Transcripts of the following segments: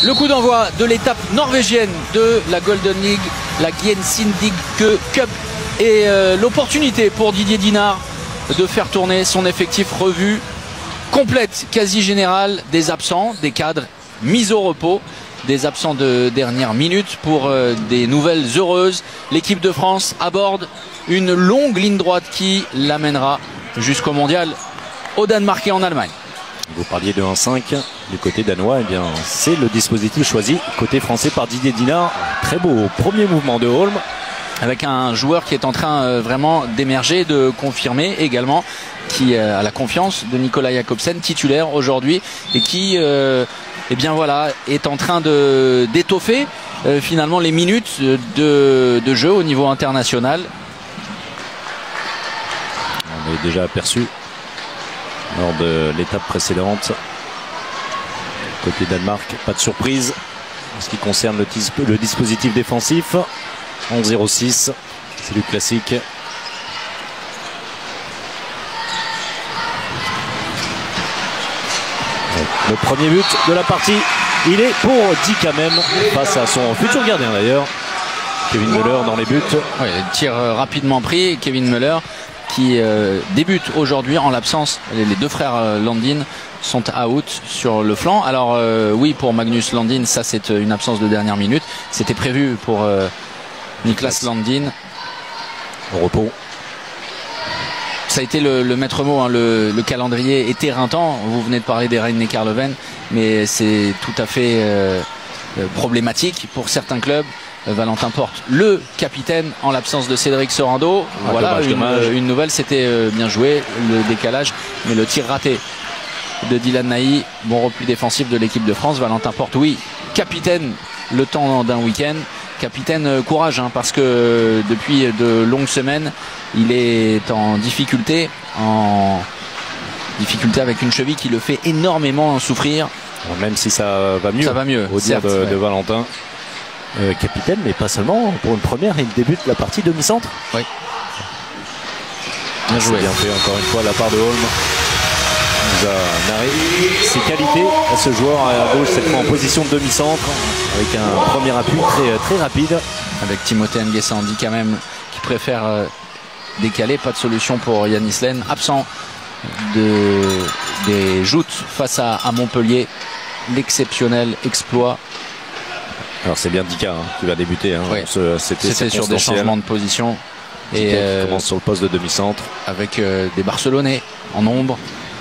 Le coup d'envoi de l'étape norvégienne de la Golden League, la Gjensidige Cup, et l'opportunité pour Didier Dinard de faire tourner son effectif revue complète, quasi générale, des absents, des cadres mis au repos, des absents de dernière minute pour des nouvelles heureuses. L'équipe de France aborde une longue ligne droite qui l'amènera jusqu'au mondial au Danemark et en Allemagne. Vous parliez de 1-5 du côté danois, eh bien c'est le dispositif choisi côté français par Didier Dinard. Très beau premier mouvement de Holm, avec un joueur qui est en train vraiment d'émerger, de confirmer également, qui a la confiance de Nicolas Jakobsen, titulaire aujourd'hui, et qui eh bien voilà, est en train d'étoffer finalement les minutes de jeu au niveau international. On est déjà aperçu lors de l'étape précédente. Côté Danemark, pas de surprise en ce qui concerne le dispositif défensif. 11-0-6, c'est du classique. Le premier but de la partie, il est pour Dick quand même, face à son futur gardien d'ailleurs, Kevin Müller dans les buts. Oui, tir rapidement pris, Kevin Müller qui débute aujourd'hui en l'absence. Les deux frères Landin sont out sur le flanc. Alors oui, pour Magnus Landin, ça c'est une absence de dernière minute. C'était prévu pour Niklas Landin. Au repos. Ça a été le maître mot, hein. Le calendrier est éreintant. Vous venez de parler des Rhein-Neckar Leuven, mais c'est tout à fait problématique pour certains clubs. Valentin Porte, le capitaine, en l'absence de Cédric Sorando. Voilà, une nouvelle, c'était bien joué, le décalage, mais le tir raté de Dylan Nahi. Bon repli défensif de l'équipe de France. Valentin Porte, oui, capitaine le temps d'un week-end. Capitaine courage, hein, parce que depuis de longues semaines, il est en difficulté avec une cheville qui le fait énormément souffrir. Même si ça va mieux, au dire certes, de Valentin. Capitaine, mais pas seulement. Pour une première, il débute la partie demi-centre. Oui. Bien joué. Bien fait encore une fois de la part de Holm. Il nous a narré ses qualités à ce joueur à gauche, cette fois en position de demi-centre, avec un premier appui très rapide. Avec Timothée Nguessan-Ndi quand même, qui préfère décaler. Pas de solution pour Yannis Lehn, absent des joutes face à Montpellier. L'exceptionnel exploit. Alors c'est bien Dika qui va débuter. Hein. Oui. C'était sur des changements de position. Et commence sur le poste de demi-centre. Avec des Barcelonais en ombre.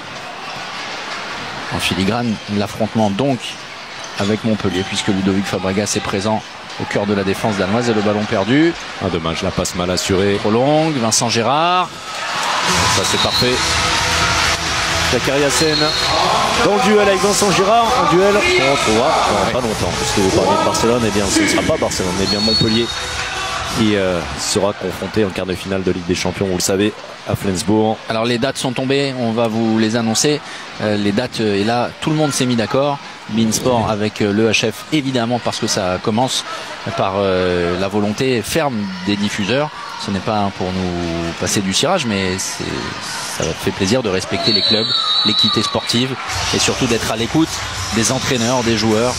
En filigrane, l'affrontement donc avec Montpellier, puisque Ludovic Fabregas est présent au cœur de la défense danoise. Et le ballon perdu. Ah, dommage, la passe mal assurée. Trop longue, Vincent Gérard. Ça c'est parfait. Zakariasen dans le duel avec Vincent Gérard, un duel qu'on retrouvera pas longtemps, parce que vous parlez de Barcelone, et bien ce ne sera pas Barcelone, mais bien Montpellier qui sera confronté en quart de finale de Ligue des Champions, vous le savez, à Flensbourg. Alors les dates sont tombées, on va vous les annoncer. Les dates, et là tout le monde s'est mis d'accord. Beansport avec l'EHF, évidemment, parce que ça commence par la volonté ferme des diffuseurs. Ce n'est pas pour nous passer du cirage, mais ça fait plaisir de respecter les clubs, l'équité sportive, et surtout d'être à l'écoute des entraîneurs, des joueurs.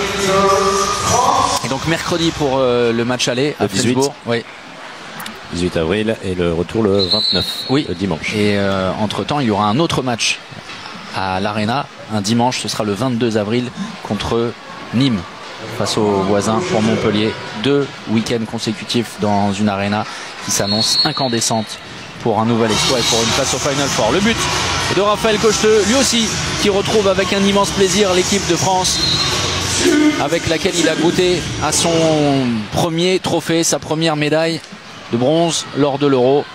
Et donc mercredi pour le match aller à Flensbourg. Oui. 18 avril et le retour le 29, oui, le dimanche. Et entre-temps, il y aura un autre match à l'Arena, un dimanche, ce sera le 22 avril contre Nîmes, face aux voisins pour Montpellier. 2 week-ends consécutifs dans une Arena qui s'annonce incandescente pour un nouvel exploit et pour une place au Final Four. Le but de Raphaël Cocheteux, lui aussi, qui retrouve avec un immense plaisir l'équipe de France, avec laquelle il a goûté à son premier trophée, sa première médaille de bronze lors de l'Euro.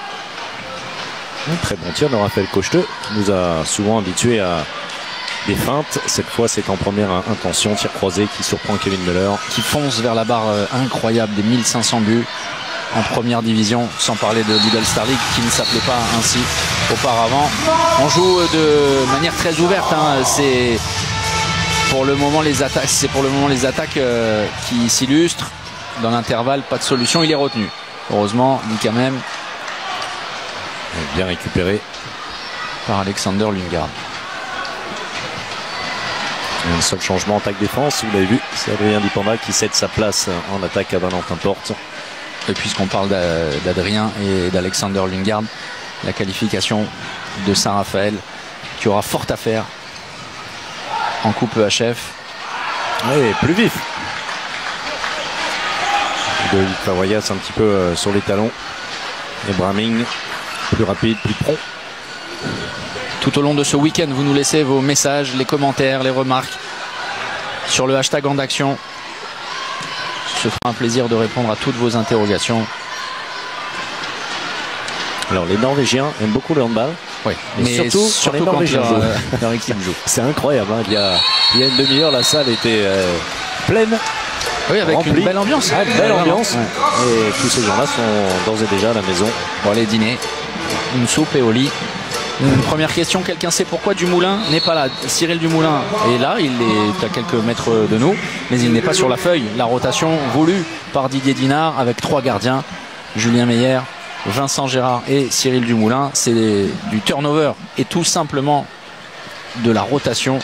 Un très bon tir de Raphaël Cocheteux, qui nous a souvent habitués à des feintes. Cette fois, c'est en première intention, tir croisé qui surprend Kevin Müller. Qui fonce vers la barre incroyable des 1500 buts en première division, sans parler de Lidl Star League qui ne s'appelait pas ainsi auparavant. On joue de manière très ouverte, hein. C'est pour le moment les attaques qui s'illustrent. Dans l'intervalle, pas de solution, il est retenu. Heureusement, dit quand même. Bien récupéré par Alexander Lundgaard. Un seul changement attaque-défense, vous l'avez vu, c'est Adrien Dipanda qui cède sa place en attaque à Valentin Porte. Et puisqu'on parle d'Adrien et d'Alexander Lundgaard, la qualification de Saint-Raphaël qui aura fort à faire en coupe EHF. Oui, plus vif. Ludovic Fabregas un petit peu sur les talons. Et Braming plus rapide, plus prompt. Tout au long de ce week-end, vous nous laissez vos messages, les commentaires, les remarques sur le hashtag #EnD'Action. Ce sera un plaisir de répondre à toutes vos interrogations. Alors les Norvégiens aiment beaucoup le handball. Oui, mais surtout quand leur équipe joue. C'est incroyable, hein. Il y a une demi-heure, la salle était pleine. Oui, avec remplie. une belle ambiance. Ah, une belle ambiance. Ouais. Et tous ces gens-là sont d'ores et déjà à la maison. Pour aller dîner, une soupe et au lit. Une première question, quelqu'un sait pourquoi Dumoulin n'est pas là? Cyril Dumoulin est là, il est à quelques mètres de nous, mais il n'est pas sur la feuille. La rotation voulue par Didier Dinard avec 3 gardiens, Julien Meyer, Vincent Gérard et Cyril Dumoulin. C'est du turnover et tout simplement de la rotation.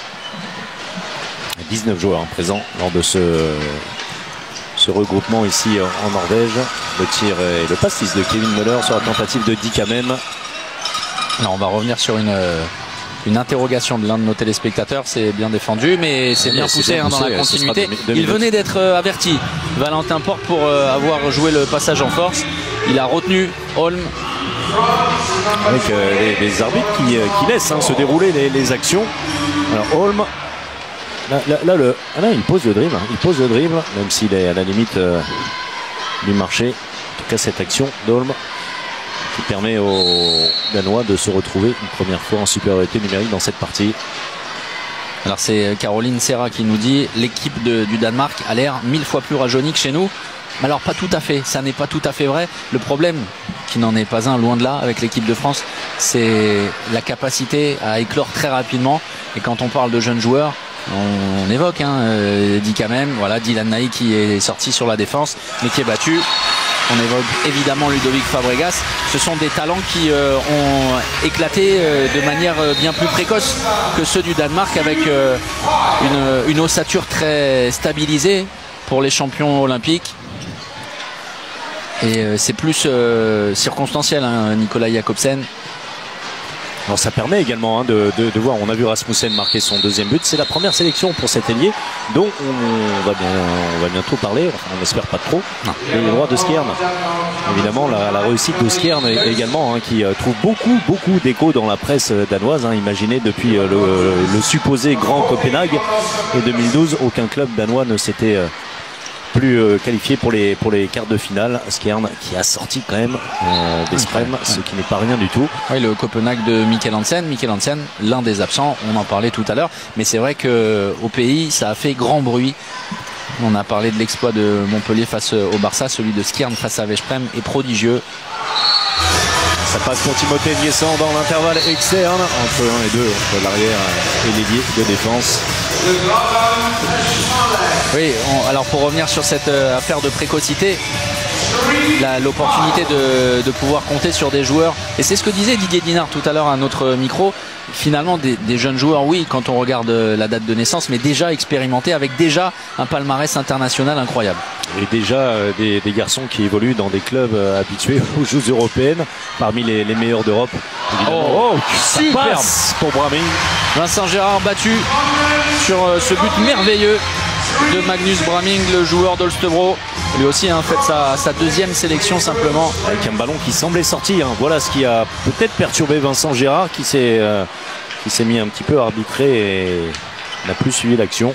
19 joueurs présents lors de ce regroupement ici en Norvège. Le tir et le pastis de Kevin Müller sur la tentative de Dicamem. Alors on va revenir sur une interrogation de l'un de nos téléspectateurs. C'est bien défendu, mais c'est bien poussé dans la continuité. Il venait d'être averti, Valentin Porte, pour avoir joué le passage en force. Il a retenu Holm. Avec les arbitres qui laissent se dérouler les actions. Alors Holm, là il pose le dribble. Il pose le dribble, même s'il est à la limite du marché. En tout cas, cette action d'Holm qui permet aux Danois de se retrouver une première fois en supériorité numérique dans cette partie. Alors c'est Caroline Serra qui nous dit l'équipe du Danemark a l'air 1000 fois plus rajeunie que chez nous. Mais alors pas tout à fait, ça n'est pas tout à fait vrai. Le problème, qui n'en est pas un, loin de là, avec l'équipe de France, c'est la capacité à éclore très rapidement. Et quand on parle de jeunes joueurs, on évoque Dicamem, voilà, Dylan Naï qui est sorti sur la défense, mais qui est battu. On évoque évidemment Ludovic Fabregas. Ce sont des talents qui ont éclaté de manière bien plus précoce que ceux du Danemark, avec une ossature très stabilisée pour les champions olympiques. Et c'est plus circonstanciel, Nicolas Jacobsen. Alors ça permet également de voir, on a vu Rasmussen marquer son 2e but. C'est la première sélection pour cet ailier dont on va bientôt parler, enfin, on n'espère pas trop. Les droits de Skjern, évidemment la réussite de Skjern également, qui trouve beaucoup d'écho dans la presse danoise. Imaginez, depuis le supposé grand Copenhague et 2012, aucun club danois ne s'était plus qualifié pour les quarts de finale. Skjern qui a sorti quand même d'Esprem, ce qui n'est pas rien du tout. Oui, le Copenhague de Mikkel Hansen, l'un des absents, on en parlait tout à l'heure, mais c'est vrai qu'au pays ça a fait grand bruit. On a parlé de l'exploit de Montpellier face au Barça, celui de Skjern face à Veszprem est prodigieux. Ça passe pour Timothée Niessan dans l'intervalle externe entre 1 et 2, entre l'arrière et l'ailier de défense. Oui, alors pour revenir sur cette affaire de précocité, l'opportunité de pouvoir compter sur des joueurs, et c'est ce que disait Didier Dinard tout à l'heure à notre micro, finalement des jeunes joueurs, oui, quand on regarde la date de naissance, mais déjà expérimentés, avec déjà un palmarès international incroyable. Et déjà des garçons qui évoluent dans des clubs habitués aux Jeux européennes, parmi les meilleurs d'Europe. Super pour Braming. Vincent Gérard battu sur ce but merveilleux de Magnus Braming, le joueur d'Holstebro. Lui aussi fait sa 2e sélection simplement. Avec un ballon qui semblait sorti. Voilà ce qui a peut-être perturbé Vincent Gérard, qui s'est mis un petit peu à arbitrer et n'a plus suivi l'action.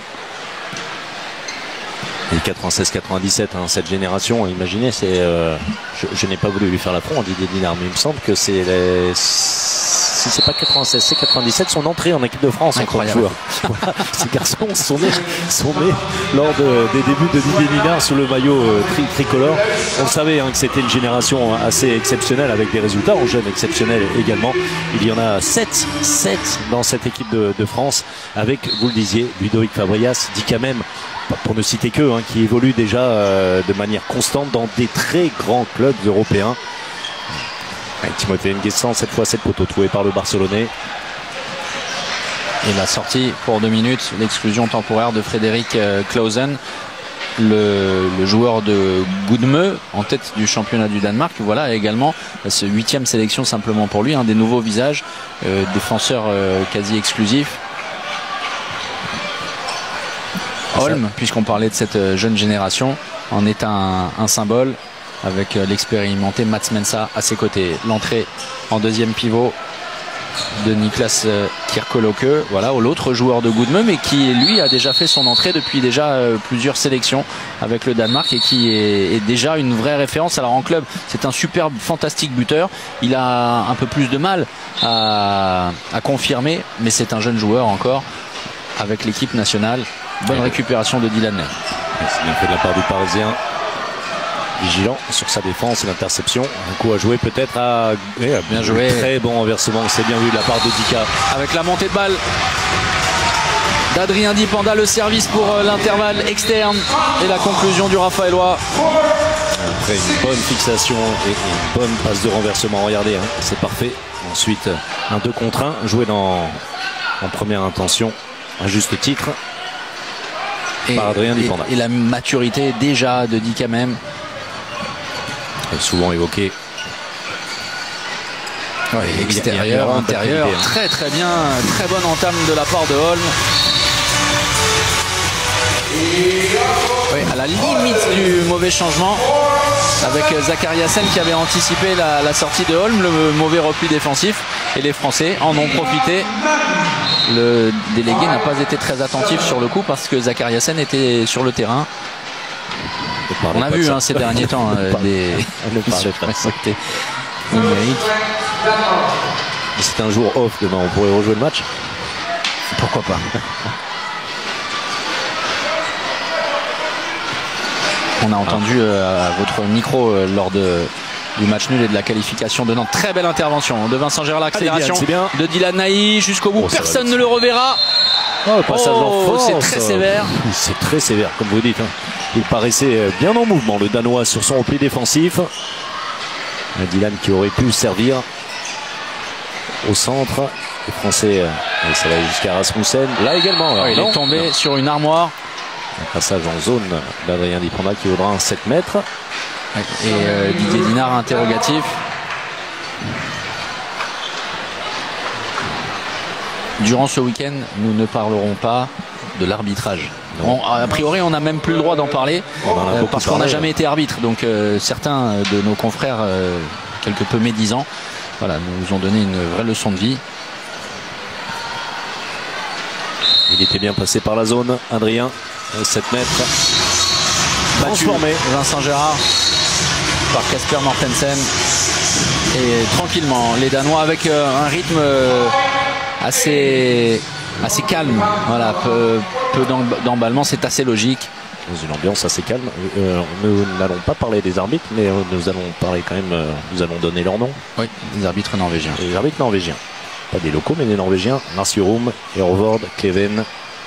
Et 96-97, cette génération, imaginez, je n'ai pas voulu lui faire l'affront à Didier Dinard, mais il me semble que c'est si c'est pas 96, c'est 97, son entrée en équipe de France. Incroyable. Voilà, ces garçons sont nés lors des débuts de Didier Dinard sous le maillot tricolore. On savait que c'était une génération assez exceptionnelle, avec des résultats en jeunes exceptionnels également. Il y en a 7 dans cette équipe de France, avec, vous le disiez, Ludovic Fabregas, Dicamem, pour ne citer que, qui évolue déjà de manière constante dans des très grands clubs européens. Timothée Nguessan, cette fois 7 poteaux trouvés par le Barcelonais. Et la sortie pour 2 minutes, l'exclusion temporaire de Frédéric Clausen, le joueur de Gudme en tête du championnat du Danemark. Voilà également ce 8e sélection simplement pour lui, un des nouveaux visages, défenseur quasi exclusif. Holm, puisqu'on parlait de cette jeune génération, en est un symbole avec l'expérimenté Mats Mensa à ses côtés. L'entrée en 2e pivot de Niklas Kirkoloke, voilà, l'autre joueur de Gudme, mais qui lui a déjà fait son entrée depuis déjà plusieurs sélections avec le Danemark et qui est déjà une vraie référence. Alors en club, c'est un superbe, fantastique buteur. Il a un peu plus de mal à confirmer, mais c'est un jeune joueur encore avec l'équipe nationale. Bonne récupération de Dylan Ney. C'est bien fait de la part du Parisien. Vigilant sur sa défense et l'interception. Un coup à jouer peut-être à... bien joué. Très bon renversement, c'est bien vu de la part de Dika. Avec la montée de balle d'Adrien Dipanda, le service pour l'intervalle externe et la conclusion du Raphaëlois. Après une bonne fixation et une bonne passe de renversement. Regardez, hein, c'est parfait. Ensuite, un 2 contre 1 joué en première intention, à juste titre. Par Adrien Dipanda. Et la maturité déjà de Dika même. Souvent évoqué. Ouais, extérieur, intérieur, très très bien, très bonne entame de la part de Holm. Oui, à la limite du mauvais changement avec Zakariasen qui avait anticipé la sortie de Holm, le mauvais repli défensif, et les Français en ont profité. Le délégué n'a pas été très attentif sur le coup parce que Zakariasen était sur le terrain. On a vu ces derniers temps des numériques. C'est un jour off demain, on pourrait rejouer le match. Pourquoi pas. On a entendu à votre micro lors du match nul et de la qualification de Nantes. Très belle intervention de Vincent Gérard, l'accélération de Dylan Ney jusqu'au bout. Personne ne le reverra. C'est très sévère. C'est très sévère, comme vous dites. Il paraissait bien en mouvement, le Danois, sur son repli défensif. Dylan qui aurait pu servir au centre. Les Français, ça va jusqu'à Rasmussen. Là également. Alors, il est tombé sur une armoire. Un passage en zone d'Adrien Dipanda qui vaudra un 7 mètres. Et Didier Dinard interrogatif. Durant ce week-end, nous ne parlerons pas de l'arbitrage. A priori, on n'a même plus le droit d'en parler parce qu'on n'a jamais été arbitre. Donc certains de nos confrères, quelque peu médisants, voilà, nous ont donné une vraie leçon de vie. Il était bien passé par la zone, Adrien, 7 mètres. Transformé. Vincent Gérard par Kasper Mortensen. Et tranquillement, les Danois avec un rythme assez calme. Voilà, peu d'emballement, c'est assez logique. Dans une ambiance assez calme. Nous n'allons pas parler des arbitres, mais nous allons parler quand même. Nous allons donner leur nom. Oui, les arbitres norvégiens. Les arbitres norvégiens. Pas des locaux, mais des norvégiens. Marciurum, Hervord, Kleven.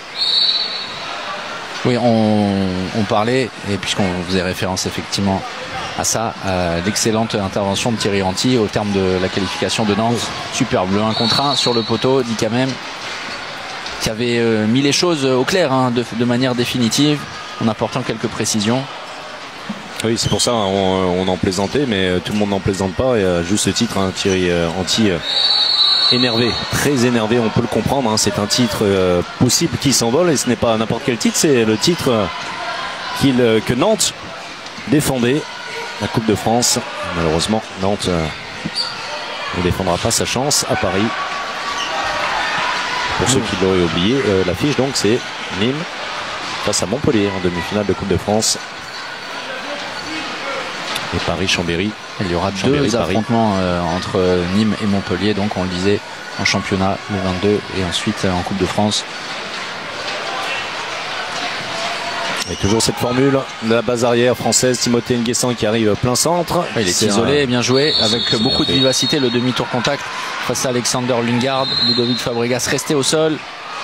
Oui, on parlait, et puisqu'on faisait référence effectivement à ça, l'excellente intervention de Thierry Ranty au terme de la qualification de Nantes. Superbe, le 1 contre 1 sur le poteau, dit quand même, qui avait mis les choses au clair de manière définitive, en apportant quelques précisions. Oui, c'est pour ça, on en plaisantait, mais tout le monde n'en plaisante pas, et à juste titre, Thierry Ranty énervé, très énervé, on peut le comprendre, c'est un titre possible qui s'envole, et ce n'est pas n'importe quel titre, c'est le titre que Nantes défendait, la Coupe de France. Malheureusement, Nantes ne défendra pas sa chance à Paris. Pour ceux qui l'auraient oublié, l'affiche donc c'est Nîmes face à Montpellier en demi-finale de Coupe de France. Et Paris-Chambéry. Il y aura deux affrontements entre Nîmes et Montpellier, donc on le disait, en championnat le 22 et ensuite en Coupe de France. Et toujours cette formule de la base arrière française, Timothée Nguessan qui arrive plein centre. Il est isolé, bien joué, avec beaucoup de vivacité, le demi-tour contact face à Alexander Lundgaard. Ludovic Fabregas resté au sol.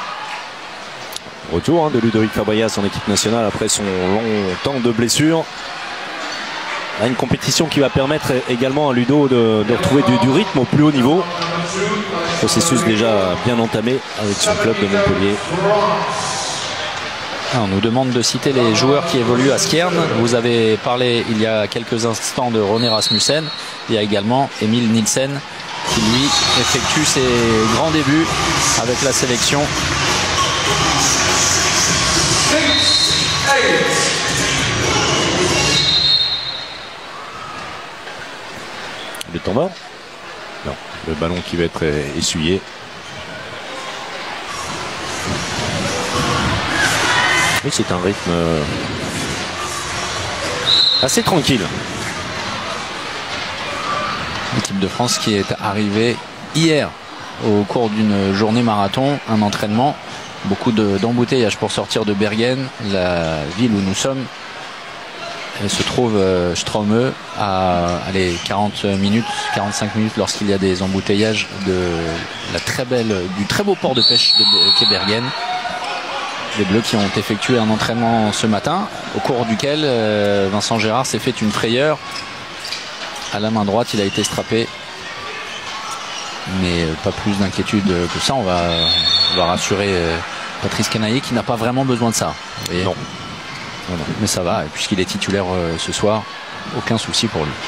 Retour de Ludovic Fabregas en équipe nationale après son long temps de blessure. Là, une compétition qui va permettre également à Ludo de retrouver du rythme au plus haut niveau. Processus déjà bien entamé avec son club de Montpellier. On nous demande de citer les joueurs qui évoluent à Skjern. Vous avez parlé il y a quelques instants de René Rasmussen. Il y a également Emil Nielsen qui lui effectue ses grands débuts avec la sélection. Le temps mort? Non, le ballon qui va être essuyé. Oui, c'est un rythme assez tranquille. L'équipe de France qui est arrivée hier au cours d'une journée marathon, un entraînement, beaucoup d'embouteillages pour sortir de Bergen, la ville où nous sommes. Elle se trouve Straume à 40 minutes, 45 minutes lorsqu'il y a des embouteillages du très beau port de pêche qu'est Bergen. Les Bleus qui ont effectué un entraînement ce matin, au cours duquel Vincent Gérard s'est fait une frayeur. À la main droite, il a été strappé. Mais pas plus d'inquiétude que ça. On va rassurer Patrice Canaillé qui n'a pas vraiment besoin de ça. Non. Mais ça va, puisqu'il est titulaire ce soir, aucun souci pour lui.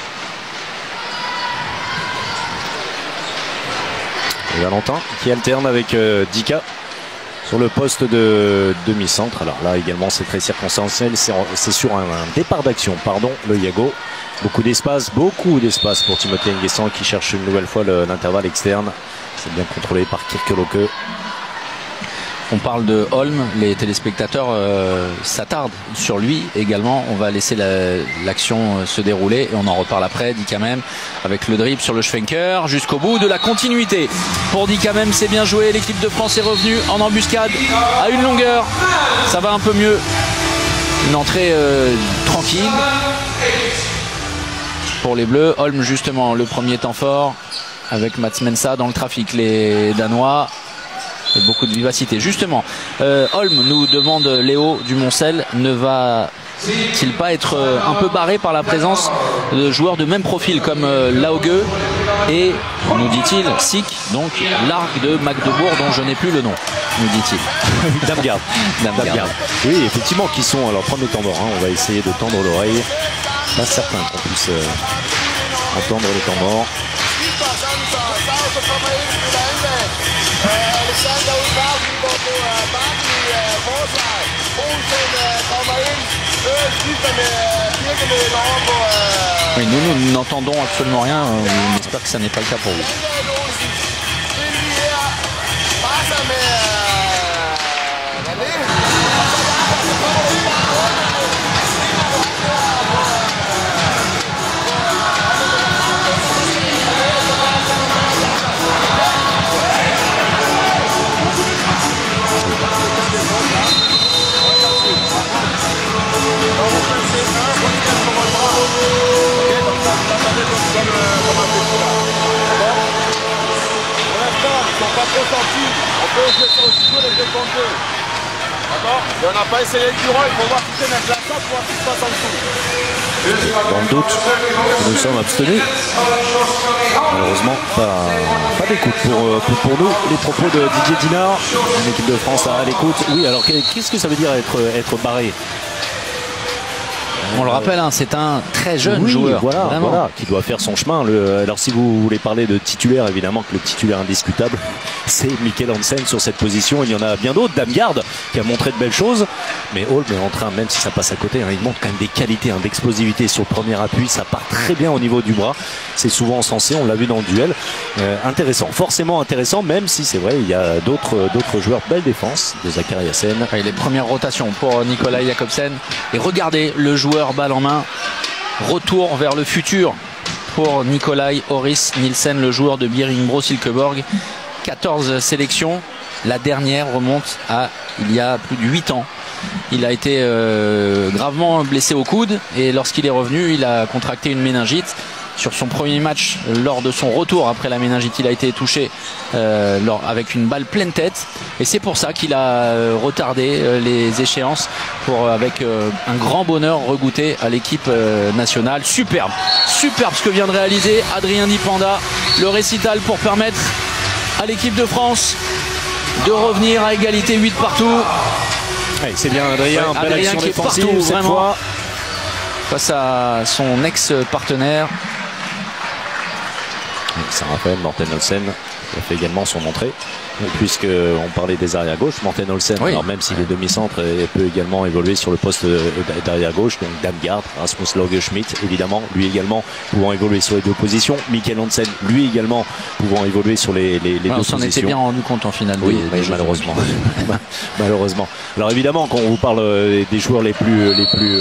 Et Valentin qui alterne avec Dika sur le poste de demi-centre. Alors là également c'est très circonstanciel, c'est sur un départ d'action, pardon, le Yago. Beaucoup d'espace pour Timothée Nguessan qui cherche une nouvelle fois l'intervalle externe. C'est bien contrôlé par Kirkeloke. On parle de Holm, les téléspectateurs s'attardent sur lui également. On va laisser l'action se dérouler et on en reparle après. Dikamem avec le dribble sur le Schwenker jusqu'au bout de la continuité. Pour Dikamem, c'est bien joué. L'équipe de France est revenue en embuscade à une longueur. Ça va un peu mieux. Une entrée tranquille pour les Bleus. Holm justement le premier temps fort avec Mats Mensa dans le trafic. Les Danois. Et beaucoup de vivacité. Justement, Holm nous demande Léo Dumoncel, ne va-t-il pas être un peu barré par la présence de joueurs de même profil comme Lauge et, nous dit-il, Sik, donc l'arc de Magdebourg dont je n'ai plus le nom, nous dit-il. Damgard. Oui, effectivement, qui sont à leur premier temps mort. On va essayer de tendre l'oreille. Pas certain qu'on puisse entendre les temps morts. Oui, nous n'entendons absolument rien. On espère que ça n'est pas le cas pour vous. Et on n'a pas essayé de durant, il faut voir si c'est même la table, voir ce qui se passe en dessous. Dans le doute, nous sommes abstenus. Malheureusement, pas d'écoute pour nous. Les propos de Didier Dinard, une équipe de France à l'écoute. Oui, alors qu'est-ce que ça veut dire être barré? On le rappelle, hein, c'est un très jeune joueur. Voilà, qui doit faire son chemin. Alors si vous voulez parler de titulaire, évidemment que le titulaire indiscutable, c'est Mikkel Hansen sur cette position. Il y en a bien d'autres. Damgard qui a montré de belles choses. Mais Holm est en train, même si ça passe à côté, il montre quand même des qualités, d'explosivité sur le premier appui. Ça part très bien au niveau du bras. C'est souvent encensé, on l'a vu dans le duel. Intéressant, forcément intéressant, même si c'est vrai, il y a d'autres joueurs. Belle défense de Zachary Hassen. Et les premières rotations pour Nikolai Jakobsen. Et regardez le joueur balle en main. Retour vers le futur pour Nikolai Horis Nielsen, le joueur de Bjerringbro Silkeborg. 14 sélections. La dernière remonte à il y a plus de 8 ans. Il a été gravement blessé au coude et lorsqu'il est revenu, il a contracté une méningite. Sur son premier match, lors de son retour après la méningite, il a été touché avec une balle pleine tête. Et c'est pour ça qu'il a retardé les échéances pour, avec un grand bonheur, regoûter à l'équipe nationale. Superbe ce que vient de réaliser Adrien Dipanda. Le récital pour permettre à l'équipe de France de revenir à égalité 8 partout. Ouais, c'est bien Adrien, Ouais, belle Adrien action qui est défensive partout, cette vraiment. fois. Face à son ex-partenaire. Saint-Raphaël, Morten Olsen a fait également son entrée. Puisque on parlait des arrières gauche, Morten Olsen, Oui. alors même s'il est demi-centre, il peut également évoluer sur le poste d'arrière gauche. Donc Damgaard, Rasmus Lauge-Schmidt, évidemment, lui également pouvant évoluer sur les deux positions. Mikkel Hansen, lui également pouvant évoluer sur les deux On positions. s'en était bien rendu compte en finale. Oui, des Jeux malheureusement. Malheureusement. Alors évidemment, quand on vous parle des joueurs les plus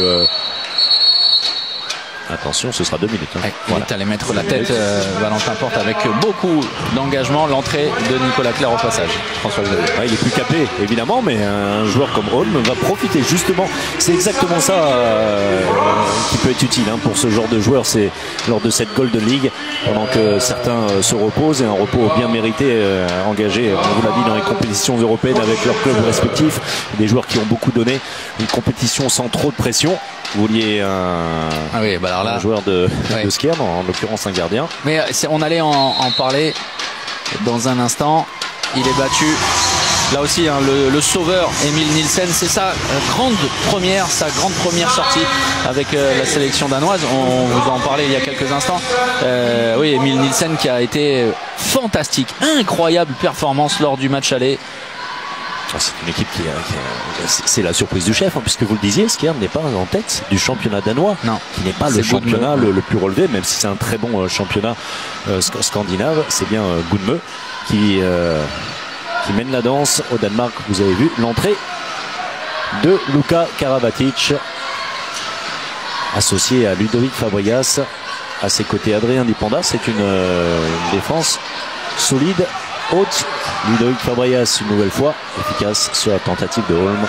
attention, ce sera 2 minutes. Hein. Ouais, Voilà. il est allé mettre la tête, Valentin Porte, avec beaucoup d'engagement. L'entrée de Nicolas Clerc au passage. François-Xavier. Ouais, il est plus capé, évidemment, mais un joueur comme Holm va profiter justement. C'est exactement ça qui peut être utile pour ce genre de joueur. C'est lors de cette Golden League, pendant que certains se reposent, et un repos bien mérité, engagé, on vous l'a dit, dans les compétitions européennes avec leurs clubs respectifs. Des joueurs qui ont beaucoup donné. Une compétition sans trop de pression. Vous vouliez Ah oui, bah alors là, un joueur de ouais. skier, en l'occurrence un gardien. Mais on allait en parler dans un instant. Il est battu. Là aussi, le sauveur Emil Nielsen, c'est sa grande première sortie avec la sélection danoise. On vous en parlait il y a quelques instants. Oui, Emil Nielsen qui a été fantastique, incroyable performance lors du match aller. C'est une équipe c'est la surprise du chef, puisque vous le disiez, Skjern n'est pas en tête du championnat danois, Non, qui n'est pas le championnat le plus relevé, même si c'est un très bon championnat scandinave. C'est bien Gunme qui mène la danse au Danemark. Vous avez vu l'entrée de Luka Karabatic, associé à Ludovic Fabrigas. À ses côtés, Adrien Dipanda. C'est une défense solide, haute. Ludovic Fabrigas, une nouvelle fois efficace sur la tentative de Holm.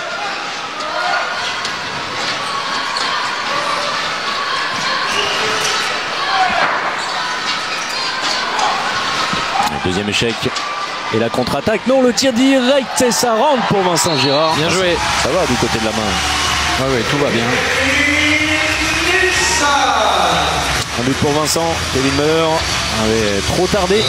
Deuxième échec. Et la contre-attaque. Non, le tir direct et ça rentre pour Vincent Girard. Bien joué. Ça va du côté de la main. Oui, tout va bien. Un but pour Vincent. Kevin Muller avait trop tardé.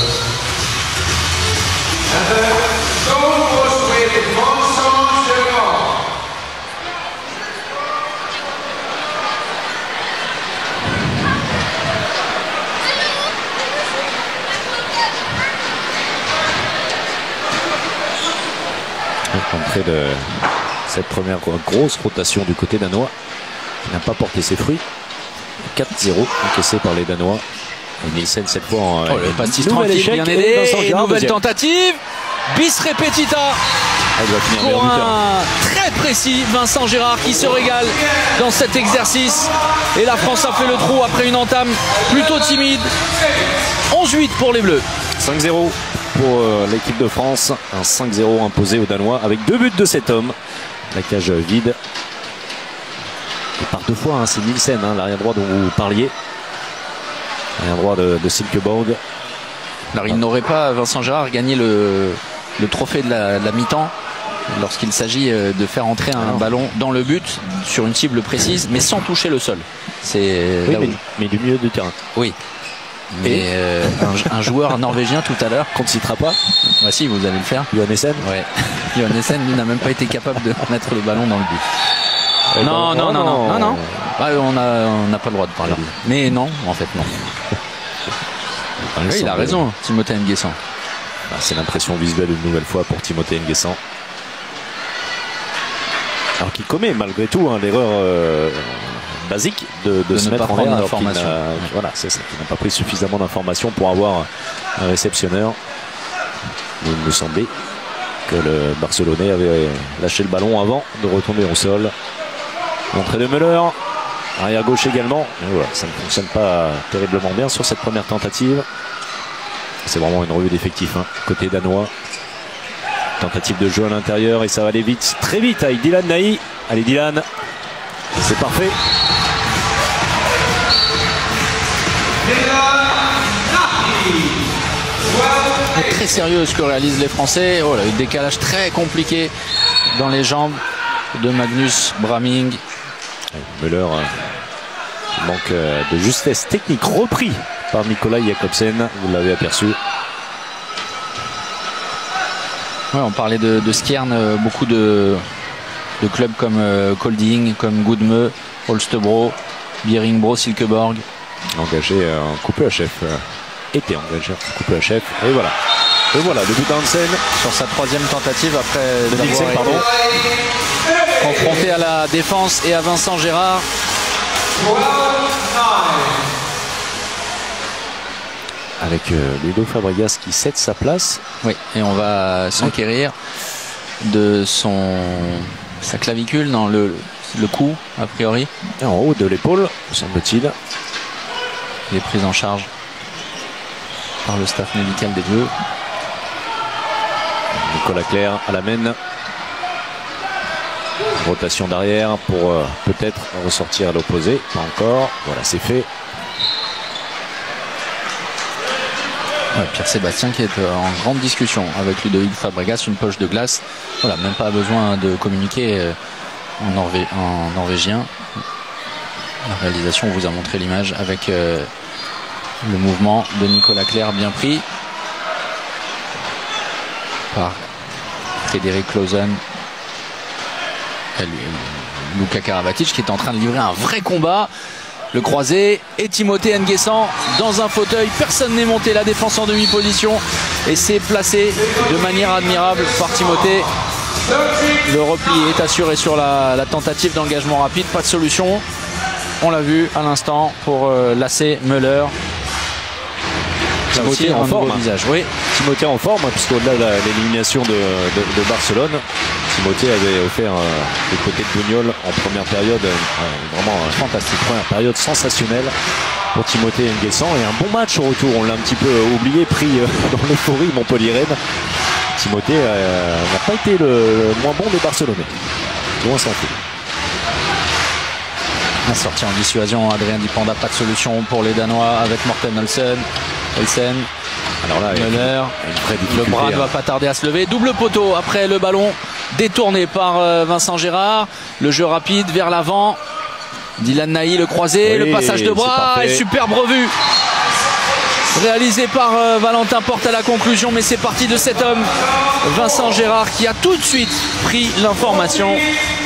Entrée de cette première grosse rotation du côté danois qui n'a pas porté ses fruits. 4-0 encaissé par les Danois. Et Nielsen cette fois en le pastis tranquille, bien aidé. Nouvelle tentative. Bis repetita. Elle va finir Pour meilleur buteur. un très précis Vincent Girard qui se régale dans cet exercice. Et la France a fait le trou après une entame plutôt timide. 11-8 pour les Bleus. 5-0 pour l'équipe de France. Un 5-0 imposé aux Danois avec 2 buts de cet homme. La cage vide. Et par 2 fois, c'est Nielsen, l'arrière droit dont vous parliez. L'arrière droit de Silkeborg. Alors il n'aurait pas, Vincent Girard, gagné le trophée de la mi-temps lorsqu'il s'agit de faire entrer un ballon dans le but sur une cible précise mais sans toucher le sol. C'est Oui, mais du milieu du terrain. Oui. Mais un joueur norvégien tout à l'heure, Qu'on ne citera pas. bah si, vous allez le faire. Johan Essen. Ouais. Johan Essen, lui, n'a même pas été capable de mettre le ballon dans le but. Non. Ah, on n'a pas le droit de parler. Mais non, en fait, non. Oui, il a raison, Timothée Nguessan. C'est l'impression visuelle une nouvelle fois pour Timothée Nguessan. Alors qu'il commet malgré tout l'erreur basique de se ne mettre pas en prendre l'air. l'information. Voilà, c'est ça, qui n'a pas pris suffisamment d'informations pour avoir un réceptionneur. Il me semblait que le Barcelonais avait lâché le ballon avant de retomber au sol. L'entrée de Müller, arrière gauche également. Et voilà, ça ne fonctionne pas terriblement bien sur cette première tentative. C'est vraiment une revue d'effectifs côté danois. Tentative de jeu à l'intérieur et ça va aller vite, très vite avec Dylan Nahi. Allez Dylan, c'est parfait. Très sérieux ce que réalisent les Français. Oh là, un décalage très compliqué dans les jambes de Magnus Braming. Müller manque de justesse technique, repris par Nikolai Jakobsen. Vous l'avez aperçu. Ouais, on parlait de Skjern, beaucoup de clubs comme Kolding, comme Goodme, Holstebro, Bjerringbro, Silkeborg. Engagé en couple à chef. Était engagé en couple à chef. Et voilà. Et voilà, le but d'Hansen. Sur sa 3e tentative après d'avoir été confronté à la défense et à Vincent Gérard. Avec Ludo Fabregas qui cède sa place. Oui, et on va s'enquérir de sa clavicule dans le cou, a priori. Et en haut de l'épaule, semble-t-il. Il est pris en charge par le staff médical des Bleus. Nicolas Clerc à la mène. Rotation d'arrière pour peut-être ressortir à l'opposé. Pas encore. Voilà, c'est fait. Ouais, Pierre-Sébastien qui est en grande discussion avec Ludovic Fabregas, une poche de glace. Voilà, même pas besoin de communiquer en norvégien. La réalisation vous a montré l'image avec le mouvement de Nicolas Clerc bien pris par Frédéric Clausen et Luka Karabatic qui est en train de livrer un vrai combat. Le croisé et Timothée Nguessan dans un fauteuil. Personne n'est monté, la défense en demi-position et c'est placé de manière admirable par Timothée. Le repli est assuré sur la tentative d'engagement rapide. Pas de solution. On l'a vu à l'instant pour l'AC Müller. Timothée en forme. Visage. Oui. Timothée en forme, puisqu'au-delà de l'élimination de Barcelone, Timothée avait offert du côté de Bougnol en première période, vraiment fantastique. Première période sensationnelle pour Timothée Nguessan et un bon match au retour. On l'a un petit peu oublié, pris dans l'euphorie montpelliéraine. Timothée n'a pas été le moins bon des Barcelonais. Loin s'en fout. La sortie en dissuasion, Adrien Dipanda, pas de solution pour les Danois avec Morten Olsen. Alors là, Müller, le bras ne va pas tarder à se lever. Double poteau après le ballon détourné par Vincent Gérard. Le jeu rapide vers l'avant. Dylan Nahi, le croisé, le passage de bras et superbe revue. Réalisé par Valentin Porte à la conclusion, mais c'est parti de cet homme, Vincent Gérard, qui a tout de suite pris l'information.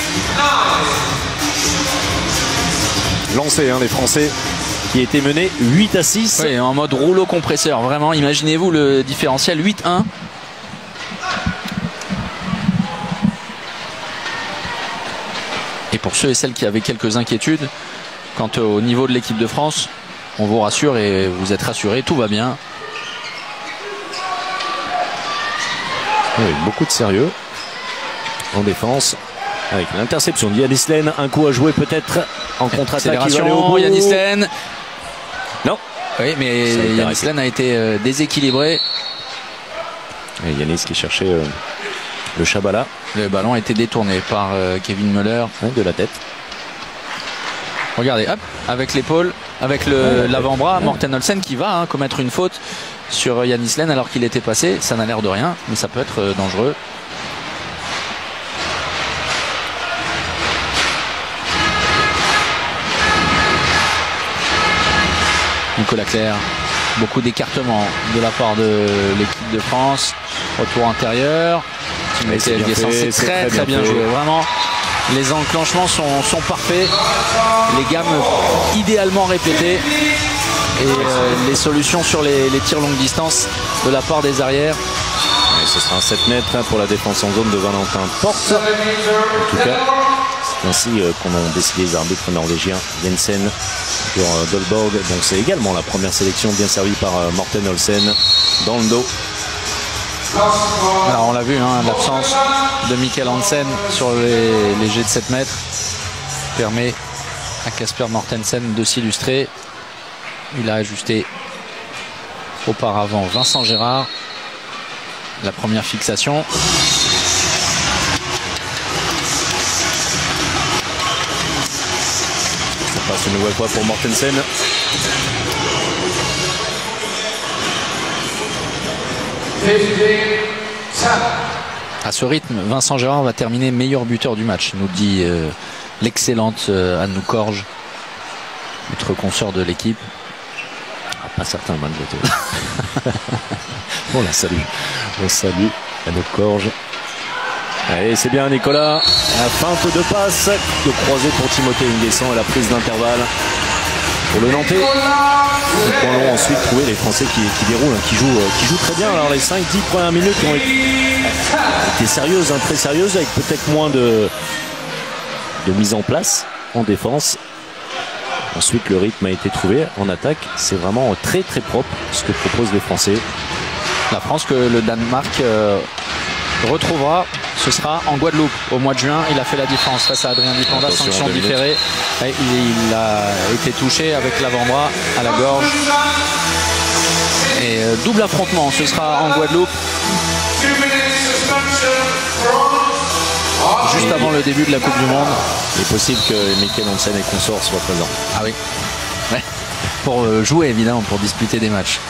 Lancé, les Français qui étaient menés 8-6. Oui, en mode rouleau compresseur, vraiment, imaginez-vous le différentiel 8-1. Et pour ceux et celles qui avaient quelques inquiétudes quant au niveau de l'équipe de France, on vous rassure et vous êtes rassurés, tout va bien. Oui, beaucoup de sérieux en défense. Avec l'interception de Yannis Lehn, un coup à jouer peut-être en contre-attaque. Yannis Lehn. Non. Oui, mais Yannis Lehn a été déséquilibré. Et Yannis qui cherchait le Chabala. Le ballon a été détourné par Kevin Müller. De la tête. Regardez, hop, avec l'épaule, avec l'avant-bras, Morten Olsen qui va commettre une faute sur Yannis Lehn alors qu'il était passé. Ça n'a l'air de rien, mais ça peut être dangereux. Nicolas Clerc, beaucoup d'écartement de la part de l'équipe de France. Retour intérieur. C'est très bien joué. Vraiment, les enclenchements sont parfaits. Les gammes idéalement répétées. Et les solutions sur les tirs longue distance de la part des arrières. Et ce sera un 7 mètres pour la défense en zone de Valentin Porte. En tout cas, c'est ainsi qu'on a décidé les arbitres norvégiens. Jensen sur Dolborg. Donc c'est également la première sélection bien servie par Morten Olsen dans le dos. Alors on l'a vu, l'absence de Mikkel Hansen sur les jets de 7 mètres permet à Casper Mortensen de s'illustrer. Il a ajusté auparavant Vincent Gérard. La première fixation. Ça passe une nouvelle fois pour Mortensen. À ce rythme, Vincent Gérard va terminer meilleur buteur du match, nous dit l'excellente Anne Corge, notre consoeur de l'équipe. Pas certain malgré tout. On la salue. On salue À notre gorge. Allez, c'est bien Nicolas. La feinte de passe de croisé pour Timothée Nguessan et la prise d'intervalle pour le Nantais. Nous pourrons ensuite trouver les Français qui déroulent, qui jouent très bien. Alors les 5-10 premières minutes ont été sérieuses, très sérieuses, avec peut-être moins de mise en place en défense. Ensuite, le rythme a été trouvé en attaque. C'est vraiment très très propre ce que proposent les Français. La France que le Danemark retrouvera, ce sera en Guadeloupe au mois de juin. Il a fait la différence face à Adrien Dipanda, sanction différée. Et il a été touché avec l'avant-bras à la gorge. Et double affrontement, ce sera en Guadeloupe. Juste avant le début de la Coupe du Monde. Il est possible que Mikkel Hansen et consorts soient présents. Ah oui. Ouais. Pour jouer évidemment, pour disputer des matchs.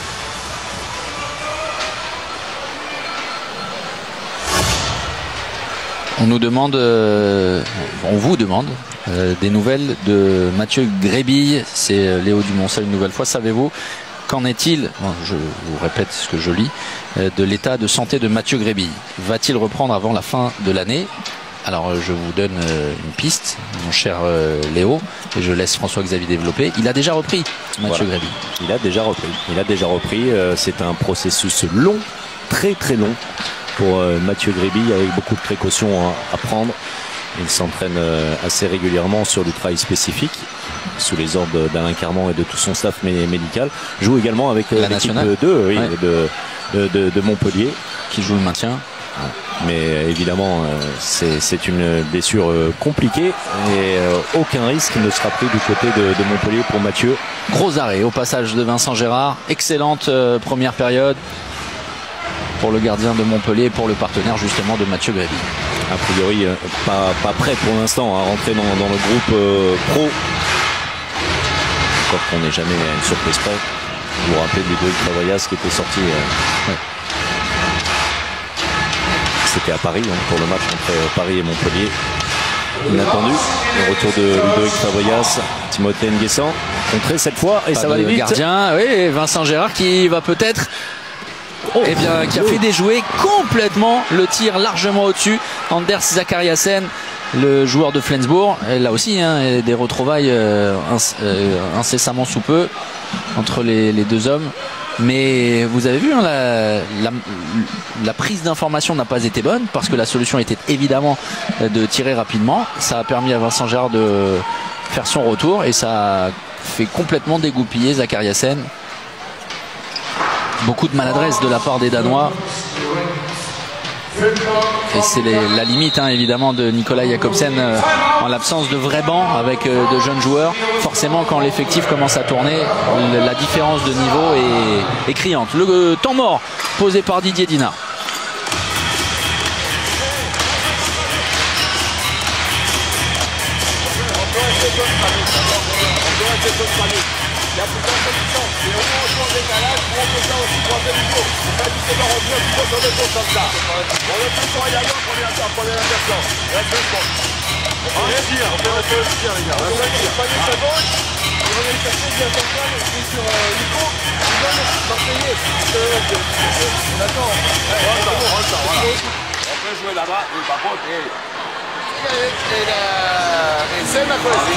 On nous demande, on vous demande des nouvelles de Mathieu Grébille. C'est Léo Dumoncel une nouvelle fois. Savez-vous qu'en est-il, bon, je vous répète ce que je lis, de l'état de santé de Mathieu Grébille? Va-t-il reprendre avant la fin de l'année? Alors je vous donne une piste, mon cher Léo, et je laisse François-Xavier développer. Il a déjà repris, Mathieu Grébille. Il a déjà repris. C'est un processus long, très très long pour Mathieu Grébille, avec beaucoup de précautions à prendre. Il s'entraîne assez régulièrement sur du travail spécifique, sous les ordres d'Alain Carman et de tout son staff médical. Joue également avec l'équipe 2 oui, ouais. de Montpellier. Qui joue le maintien. Mais évidemment, c'est une blessure compliquée et aucun risque ne sera pris du côté de Montpellier pour Mathieu. Gros arrêt au passage de Vincent Gérard. Excellente première période pour le gardien de Montpellier, pour le partenaire justement de Mathieu Grébille. A priori, pas prêt pour l'instant à rentrer dans le groupe pro. Encore qu'on n'est jamais à une surprise près. Vous vous rappelez de Ludovic Travaillas qui était sorti. Ouais. C'était à Paris pour le match entre Paris et Montpellier. Inattendu. Le retour de Ludovic Travaillas, Timothée Nguessan. Contré cette fois et ça va aller vite. Gardien, oui, Vincent Gérard qui va peut-être. Eh bien, qui a fait déjouer complètement le tir largement au-dessus. Anders Zachariasen, le joueur de Flensbourg. Et là aussi, hein, des retrouvailles incessamment sous peu entre les deux hommes. Mais vous avez vu, hein, la prise d'information n'a pas été bonne parce que la solution était évidemment de tirer rapidement. Ça a permis à Vincent Gérard de faire son retour et ça a fait complètement dégoupiller Zachariasen. Beaucoup de maladresse de la part des Danois. Et c'est la limite hein, évidemment de Nicolas Jacobsen en l'absence de vrai banc avec de jeunes joueurs. Forcément quand l'effectif commence à tourner, la différence de niveau est criante. Le temps mort posé par Didier Dinard. Il y a plus d'interdiction. Et au moins, on joue en décalage, on peut ça aussi croiser le dos. C'est pas du tout de revenir plutôt sur des choses comme ça. On est plus sur ailleurs qu'on est l'inversion. Reste bon. On fait le tir, les gars. On est pas une seconde. On va aller chercher bien central, on est sur Nico. Il donne Marseillais. On attend. On peut jouer là-bas, mais par contre, escena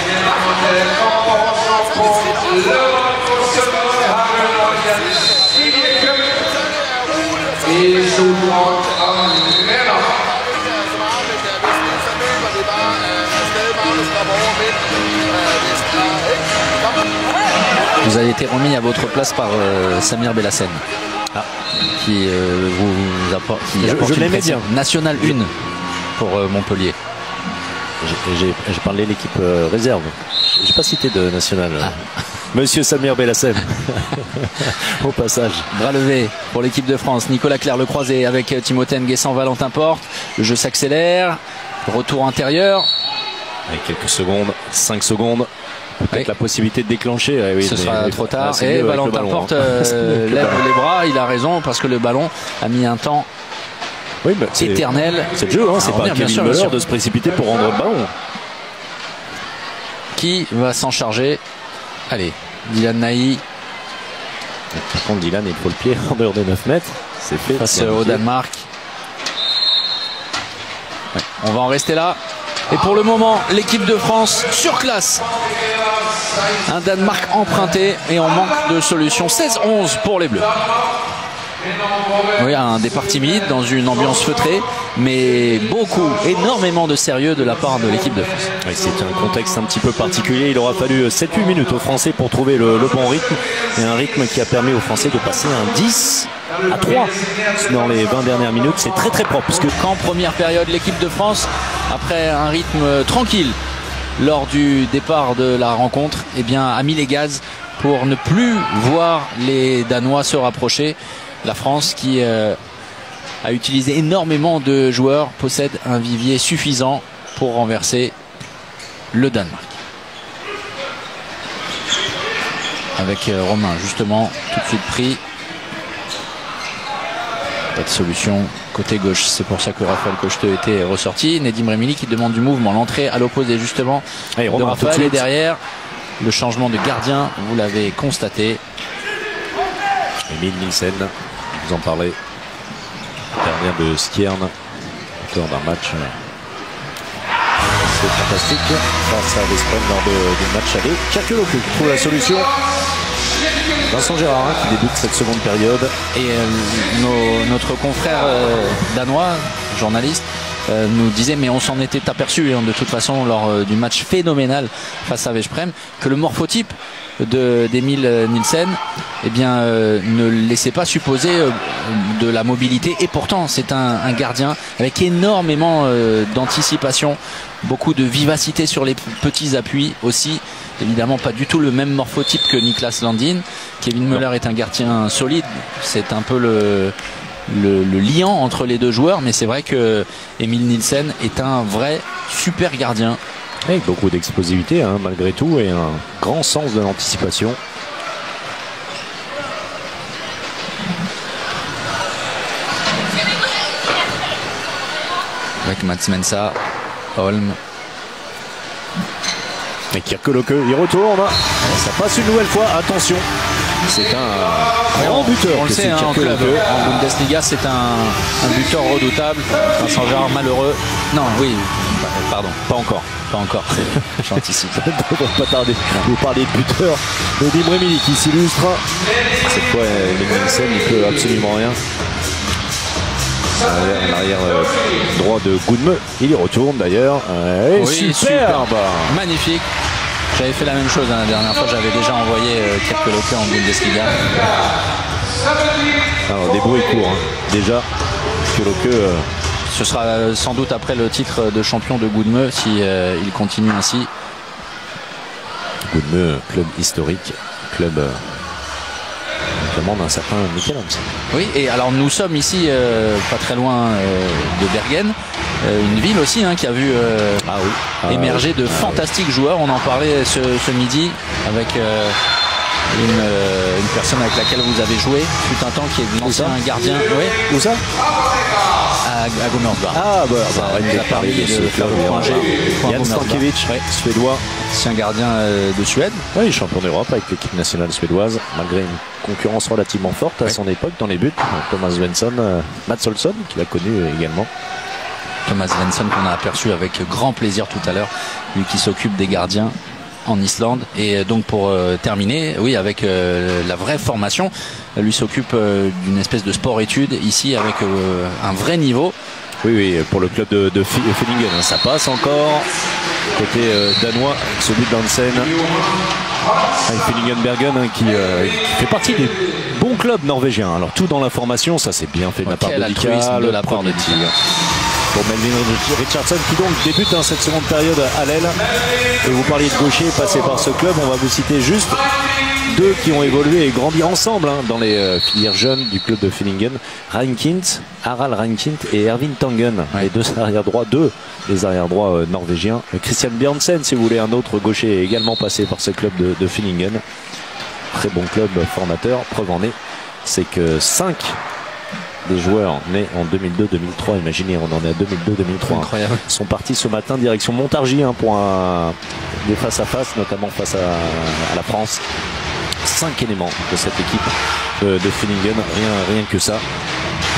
Vous avez été remis à votre place par Samir Bellassène qui vous apporte une pression nationale 1 pour Montpellier. J'ai parlé de l'équipe réserve. J'ai pas cité de national. Monsieur Samir Bellassène. Au passage. Bras levé pour l'équipe de France. Nicolas Clerc le croisé avec Timothée Nguessan, Valentin Porte. Le jeu s'accélère. Retour intérieur. Avec quelques secondes, 5 secondes. Peut-être la possibilité de déclencher. Oui, ce sera trop tard. Et Valentin Porte lève les bras. Il a raison parce que le ballon a mis un temps. Oui, bah, éternel. C'est le jeu, hein, c'est pas Kevin Müller de se précipiter pour rendre le ballon. Qui va s'en charger? Allez, Dylan Nahi. Par contre, Dylan, il faut le pied en dehors des 9 mètres. C'est fait. Face au Danemark. Ouais, on va en rester là. Et pour le moment, l'équipe de France surclasse un Danemark emprunté et on manque de solution. 16-11 pour les Bleus. Oui, un départ timide dans une ambiance feutrée, mais énormément de sérieux de la part de l'équipe de France. Oui, c'est un contexte un petit peu particulier. Il aura fallu 7-8 minutes aux Français pour trouver le bon rythme. Et un rythme qui a permis aux Français de passer un 10-3 dans les 20 dernières minutes. C'est très très propre. Parce que qu'en première période, l'équipe de France, après un rythme tranquille lors du départ de la rencontre, eh bien, a mis les gaz pour ne plus voir les Danois se rapprocher. La France qui a utilisé énormément de joueurs, possède un vivier suffisant pour renverser le Danemark. Avec Romain justement tout de suite pris. Pas de solution côté gauche, c'est pour ça que Raphaël Cocheteux était ressorti. Nedim Remili qui demande du mouvement, l'entrée à l'opposé justement de Raphaël. Et derrière le changement de gardien, vous l'avez constaté. Emil Nielsen, vous en parlez, gardien de Skjern, auteur d'un match c'est fantastique face à Vesprem lors du match aller. Kirkeloke trouve la solution. Vincent Gérard qui débute cette seconde période. Et notre confrère danois, journaliste, nous disait, mais on s'en était aperçu de toute façon lors du match phénoménal face à Vesprem, que le morphotype d'Emil Nielsen eh bien, ne laissait pas supposer de la mobilité, et pourtant c'est un gardien avec énormément d'anticipation, beaucoup de vivacité sur les petits appuis aussi. Évidemment pas du tout le même morphotype que Niklas Landin. Kevin Müller est un gardien solide, c'est un peu le liant entre les deux joueurs, mais c'est vrai que Emil Nielsen est un vrai super gardien. Avec beaucoup d'explosivité malgré tout, et un grand sens de l'anticipation. Avec Mats Mensa, Holm. Et Kirkeloke, il retourne. Ça passe une nouvelle fois, attention. C'est un grand buteur. On le sait, en club, en Bundesliga, c'est un buteur redoutable. Vincent Gérard malheureux. Non, oui, pardon, pas encore. Pas encore, j'anticipe. On va pas tarder. Vous parlez de buteur. Nedim Remili qui s'illustre. Cette fois, Emil Nielsen, il peut absolument rien. En arrière droit de Goudme. Il y retourne d'ailleurs. Oui, superbe. Magnifique. J'avais fait la même chose la dernière fois. J'avais déjà envoyé Kirkeloke en Bundesliga. Alors, des bruits courts. Déjà, Kirkeloke. Ce sera sans doute après le titre de champion de Goudme si il continue ainsi. Goudme, club historique, club notamment d'un certain Michael Hansen. Oui, et alors nous sommes ici pas très loin de Bergen, une ville aussi qui a vu émerger de fantastiques joueurs. On en parlait ce midi avec une personne avec laquelle vous avez joué fut un temps, qui est l'ancien gardien. Où ça? À Gommersbach. Il a parlé de ce club. Jan Stankiewicz, suédois. C'est un gardien de Suède. Oui, champion d'Europe avec l'équipe nationale suédoise, malgré une concurrence relativement forte à son époque dans les buts. Thomas Svensson, Mats Olsson, qui l'a connu également. Thomas Svensson qu'on a aperçu avec grand plaisir tout à l'heure, lui qui s'occupe des gardiens en Islande. Et donc pour terminer, oui, avec la vraie formation, lui s'occupe d'une espèce de sport-études ici avec un vrai niveau. Oui, pour le club de Fellingen, ça passe encore. Côté danois, celui d'Hansen. Avec Fellingen-Bergen qui fait partie des bons clubs norvégiens. Alors tout dans la formation, ça c'est bien fait de la part de Dika, de la part de Tigre. Pour Melvin Richardson qui donc débute cette seconde période à l'aile. Et vous parliez de gaucher passé par ce club, on va vous citer juste deux qui ont évolué et grandi ensemble dans les filières jeunes du club de Fellingen. Harald Reinkint et Erwin Tangen, les deux arrière droits, des arrière droits norvégiens. Christian Bjørnsen, si vous voulez, un autre gaucher également passé par ce club de Fellingen. Très bon club formateur. Preuve en est, c'est que 5 des joueurs nés en 2002-2003, imaginez, on en est à 2002-2003, sont partis ce matin direction Montargis pour des face-à-face, notamment face à la France. 5 éléments de cette équipe de Fellingen, rien que ça.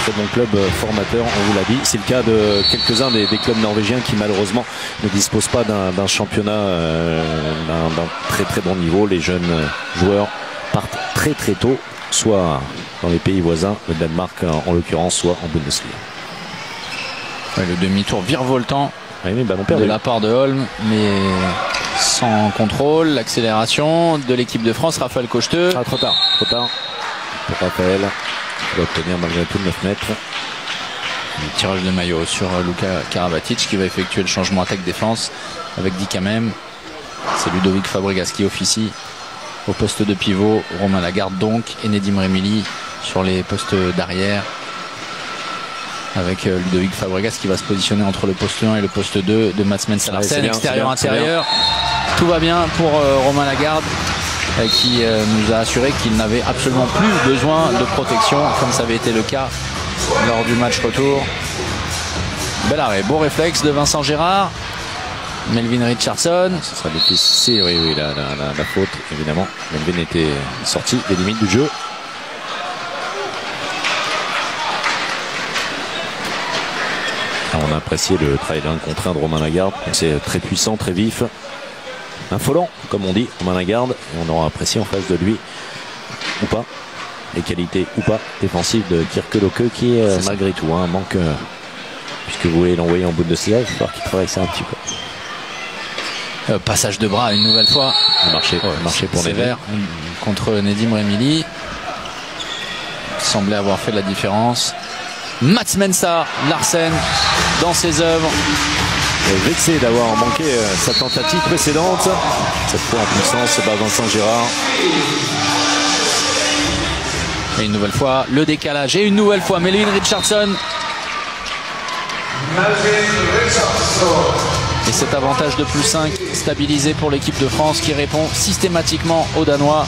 très bon club formateur, on vous l'a dit. C'est le cas de quelques-uns des clubs norvégiens qui malheureusement ne disposent pas d'un championnat d'un très très bon niveau. Les jeunes joueurs partent très très tôt, soit dans les pays voisins, le Danemark en l'occurrence, soit en Bundesliga. Ouais, le demi-tour virevoltant de la part de Holm, mais sans contrôle, l'accélération de l'équipe de France. Raphaël Cocheteux. Ah, trop tard pour Raphaël. Il va obtenir malgré tout 9 mètres. Le tirage de maillot sur Luka Karabatic qui va effectuer le changement attaque-défense avec Dikamem. C'est Ludovic Fabregas qui officie au poste de pivot, Romain Lagarde donc, et Nedim Remili sur les postes d'arrière, avec Ludovic Fabregas qui va se positionner entre le poste 1 et le poste 2 de Mats Mensah Larsen, extérieur-intérieur. Tout va bien pour Romain Lagarde qui nous a assuré qu'il n'avait absolument plus besoin de protection comme ça avait été le cas lors du match retour. Bel arrêt, beau réflexe de Vincent Gérard. Melvin Richardson. Ce sera difficile, oui, la faute, évidemment. Melvin était sorti des limites du jeu. Alors, on a apprécié le travail d'un contre un de Romain Lagarde. C'est très puissant, très vif. Infolant, comme on dit, Romain Lagarde. Et on aura apprécié en face de lui, ou pas, les qualités ou pas défensives de Kirke Loke qui, malgré tout, manque, puisque vous voulez l'envoyer en Bundesliga, il va falloir qu'il travaille ça un petit peu. Passage de bras une nouvelle fois. Marché pour sévère contre Nedim Remili. Semblait avoir fait la différence. Mats Mensah Larsen dans ses œuvres. Vexé d'avoir manqué sa tentative précédente. Cette fois en puissance par Vincent Gérard. Et une nouvelle fois le décalage. Et une nouvelle fois Melvin Richardson. Et cet avantage de +5 stabilisé pour l'équipe de France qui répond systématiquement aux Danois.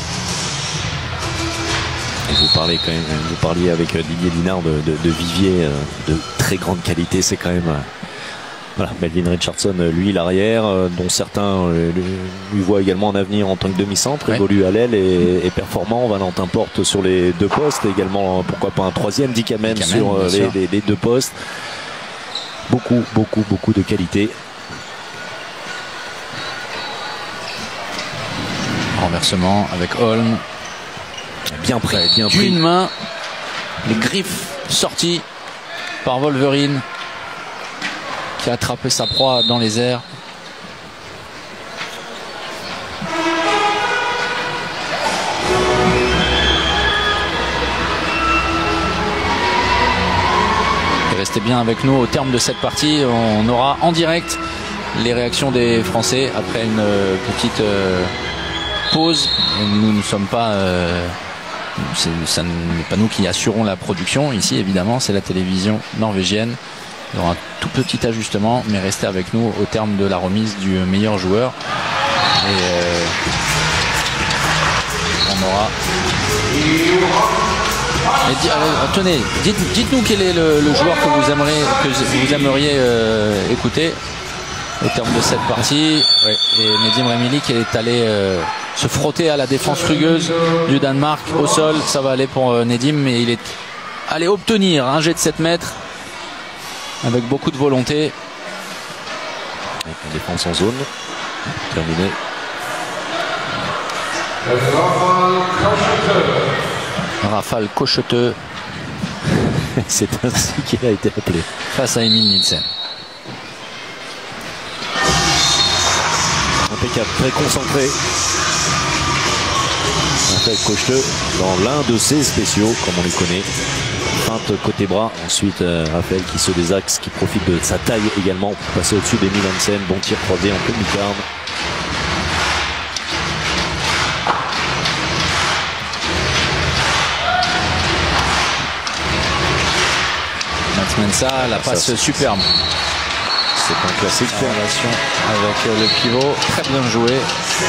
Et vous parliez avec Didier Dinard de vivier de très grande qualité. C'est quand même voilà, Melvin Richardson, lui l'arrière, dont certains lui voient également un avenir en tant que demi-centre, évolue à l'aile et performant. Valentin Porte sur les deux postes, également pourquoi pas un troisième, Dikamem sur les deux postes. Beaucoup de qualité. Renversement avec Holm. Bien prêt, bien pris. D'une main, les griffes sorties par Wolverine qui a attrapé sa proie dans les airs. Et restez bien avec nous au terme de cette partie. On aura en direct les réactions des Français après une petite pause. Nous ne sommes pas ça n'est pas nous qui assurons la production ici, évidemment, c'est la télévision norvégienne. Il y aura un tout petit ajustement, mais restez avec nous au terme de la remise du meilleur joueur. Et on aura. Tenez, dites-nous quel est le joueur que vous aimeriez écouter au terme de cette partie. Et Nedim Remili qui est allé se frotter à la défense rugueuse du Danemark au sol. Ça va aller pour Nedim, mais il est allé obtenir un jet de 7 mètres avec beaucoup de volonté. Avec une défense en zone. Terminé. Rafale Cocheteux. C'est ainsi qu'il a été appelé. Face à Emil Nielsen. Impeccable, très concentré. Raphaël Cocheteux dans l'un de ses spéciaux, comme on les connaît. Feinte côté bras. Ensuite, Raphaël qui se désaxe, qui profite de sa taille également pour passer au-dessus d'Emil Hansen. Bon tir croisé en pleine lucarne. Mats Mensah, la passe superbe. C'est un classique. En relation avec le pivot. Très bien joué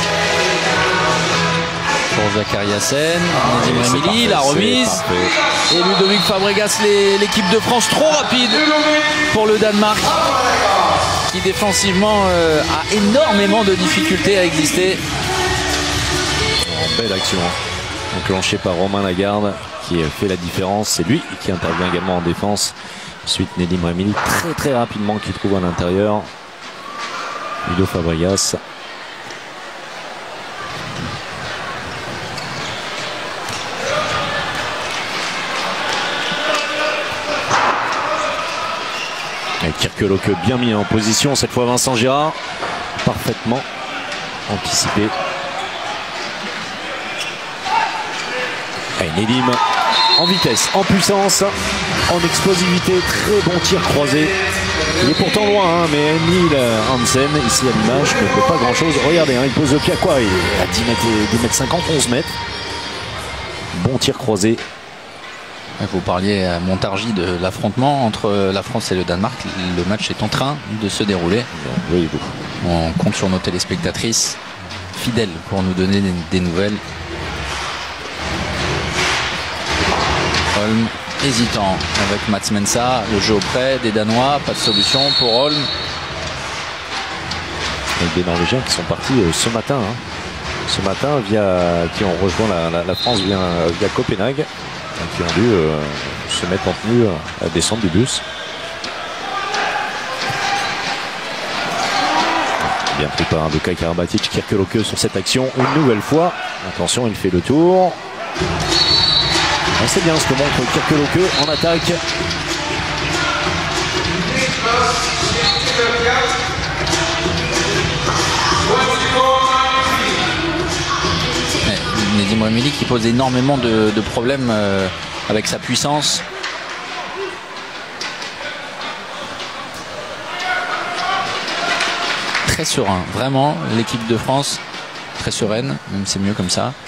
pour Zakariasen. Nedim Remili, la remise. Et Ludovic Fabregas, l'équipe de France trop rapide pour le Danemark qui défensivement a énormément de difficultés à exister. Belle action enclenchée par Romain Lagarde qui fait la différence. C'est lui qui intervient également en défense. Ensuite Nedim Remili très rapidement qui trouve à l'intérieur. Ludo Fabregas. Kirkeloke bien mis en position. Cette fois Vincent Girard. Parfaitement anticipé. Et Nedim en vitesse, en puissance, en explosivité. Très bon tir croisé. Il est pourtant loin, hein, mais Emil Hansen, ici à l'image, ne fait pas grand chose. Regardez, hein, il pose le pied à quoi? Il est à 10 mètres 50, 11 mètres. Bon tir croisé. Vous parliez à Montargis de l'affrontement entre la France et le Danemark. Le match est en train de se dérouler. Oui, on compte sur nos téléspectatrices fidèles pour nous donner des nouvelles. Holm hésitant avec Mats Mensa, le jeu auprès des Danois, pas de solution pour Holm. Avec des Norvégiens qui sont partis ce matin. Hein. Ce matin, qui ont rejoint la France via Copenhague, qui ont dû se mettre en tenue à descendre du bus. Bien pris par Luka Karabatic. Kirkeloke sur cette action une nouvelle fois. Attention, il fait le tour. C'est bien ce que montre Kirkeloke en attaque. Nedim Remili qui pose énormément de problèmes avec sa puissance. Très serein, vraiment, l'équipe de France très sereine, même c'est mieux comme ça.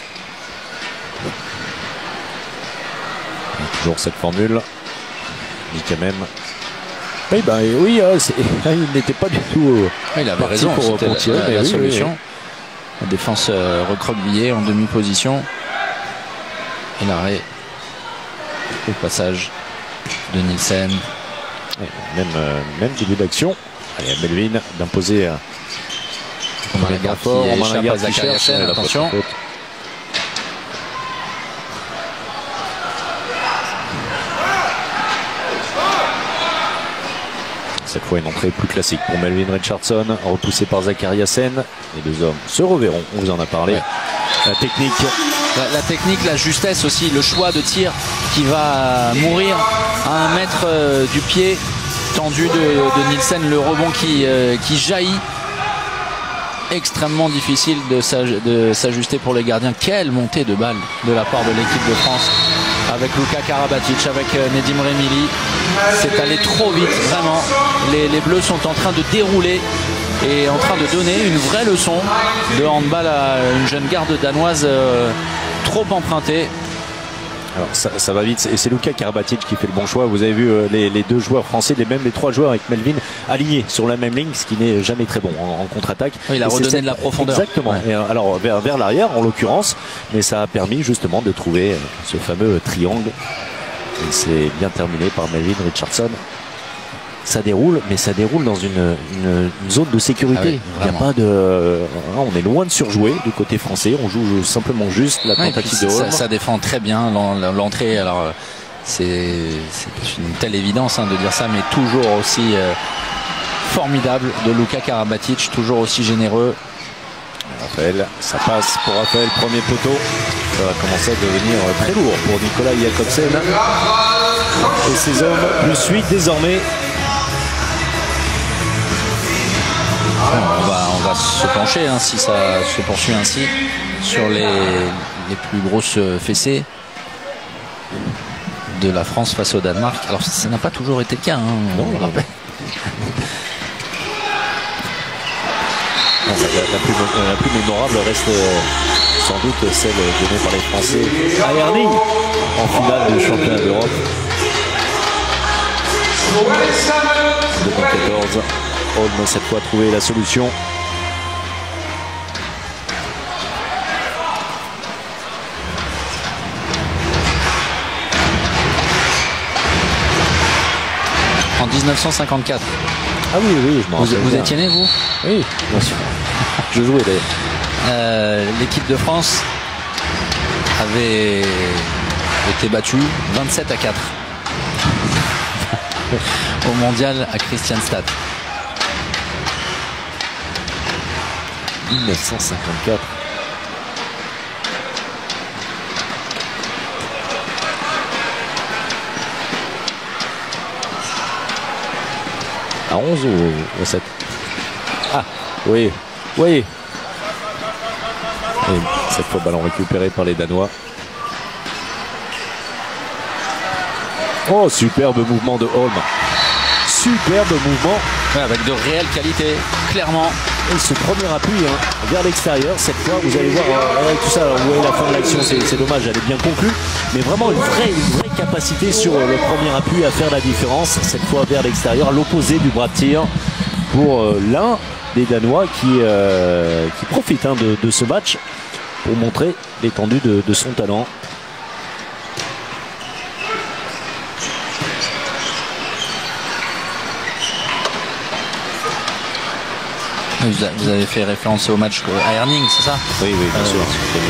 Toujours cette formule. Dit quand même. Oui, il n'était pas du tout. Il avait raison pour tirer la solution. La défense recroquevillée en demi-position. Et l'arrêt au passage de Nielsen. Même début d'action. Allez, à Melvin d'imposer attention. Cette fois une entrée plus classique pour Melvin Richardson, repoussé par Zakariasen. Les deux hommes se reverront, on vous en a parlé. Ouais. La technique. La technique, la justesse aussi, le choix de tir qui va mourir à 1 mètre du pied tendu de Nielsen, le rebond qui jaillit. Extrêmement difficile de s'ajuster pour les gardiens. Quelle montée de balle de la part de l'équipe de France avec Luka Karabatic, avec Nedim Remili. C'est allé trop vite, vraiment. Les Bleus sont en train de dérouler et en train de donner une vraie leçon de handball à une jeune garde danoise trop empruntée. Alors ça va vite et c'est Luka Karabatic qui fait le bon choix. Vous avez vu les deux joueurs français, les trois joueurs avec Melvin alignés sur la même ligne, ce qui n'est jamais très bon en contre-attaque. Oui, il a redonné de la profondeur. Exactement. Ouais. Et alors vers l'arrière en l'occurrence, mais ça a permis justement de trouver ce fameux triangle. Et c'est bien terminé par Melvin Richardson. Ça déroule, mais ça déroule dans une zone de sécurité. Ah oui, il n'y a pas de. On est loin de surjouer du côté français. On joue simplement juste la tentative de Holm. Ça défend très bien l'entrée. Alors c'est une telle évidence de dire ça, mais toujours aussi formidable de Luka Karabatic, toujours aussi généreux. Raphaël, ça passe pour Raphaël, premier poteau. Ça va commencer à devenir très lourd pour Nicolas Jakobsen. Et ses hommes plus 8 désormais. On va se pencher, si ça se poursuit ainsi, sur les plus grosses fessées de la France face au Danemark. Alors ça n'a pas toujours été le cas, on le rappelle. La plus mémorable reste sans doute celle donnée par les Français à Herning en finale du championnat d'Europe 2014. Holm cette fois trouvé la solution. En 1954. Ah oui, je m'en rappelle. Vous étiez né, vous? Oui, bien sûr. Je jouais d'ailleurs. L'équipe de France avait été battu 27-4 au mondial à Kristianstad. 1954. À 11 ou 7? Ah, oui, oui. Et cette fois, ballon récupéré par les Danois. Oh, superbe mouvement de Holm. Superbe mouvement. Ouais, avec de réelles qualités, clairement. Et ce premier appui vers l'extérieur, cette fois, vous allez voir avec tout ça, vous voyez la fin de l'action, c'est dommage, elle est bien conclue. Mais vraiment une vraie capacité sur le premier appui à faire la différence, cette fois vers l'extérieur, à l'opposé du bras de tir pour l'un des Danois qui profite de ce match pour montrer l'étendue de son talent. Vous avez fait référence au match à Herning, c'est ça? Oui, bien sûr,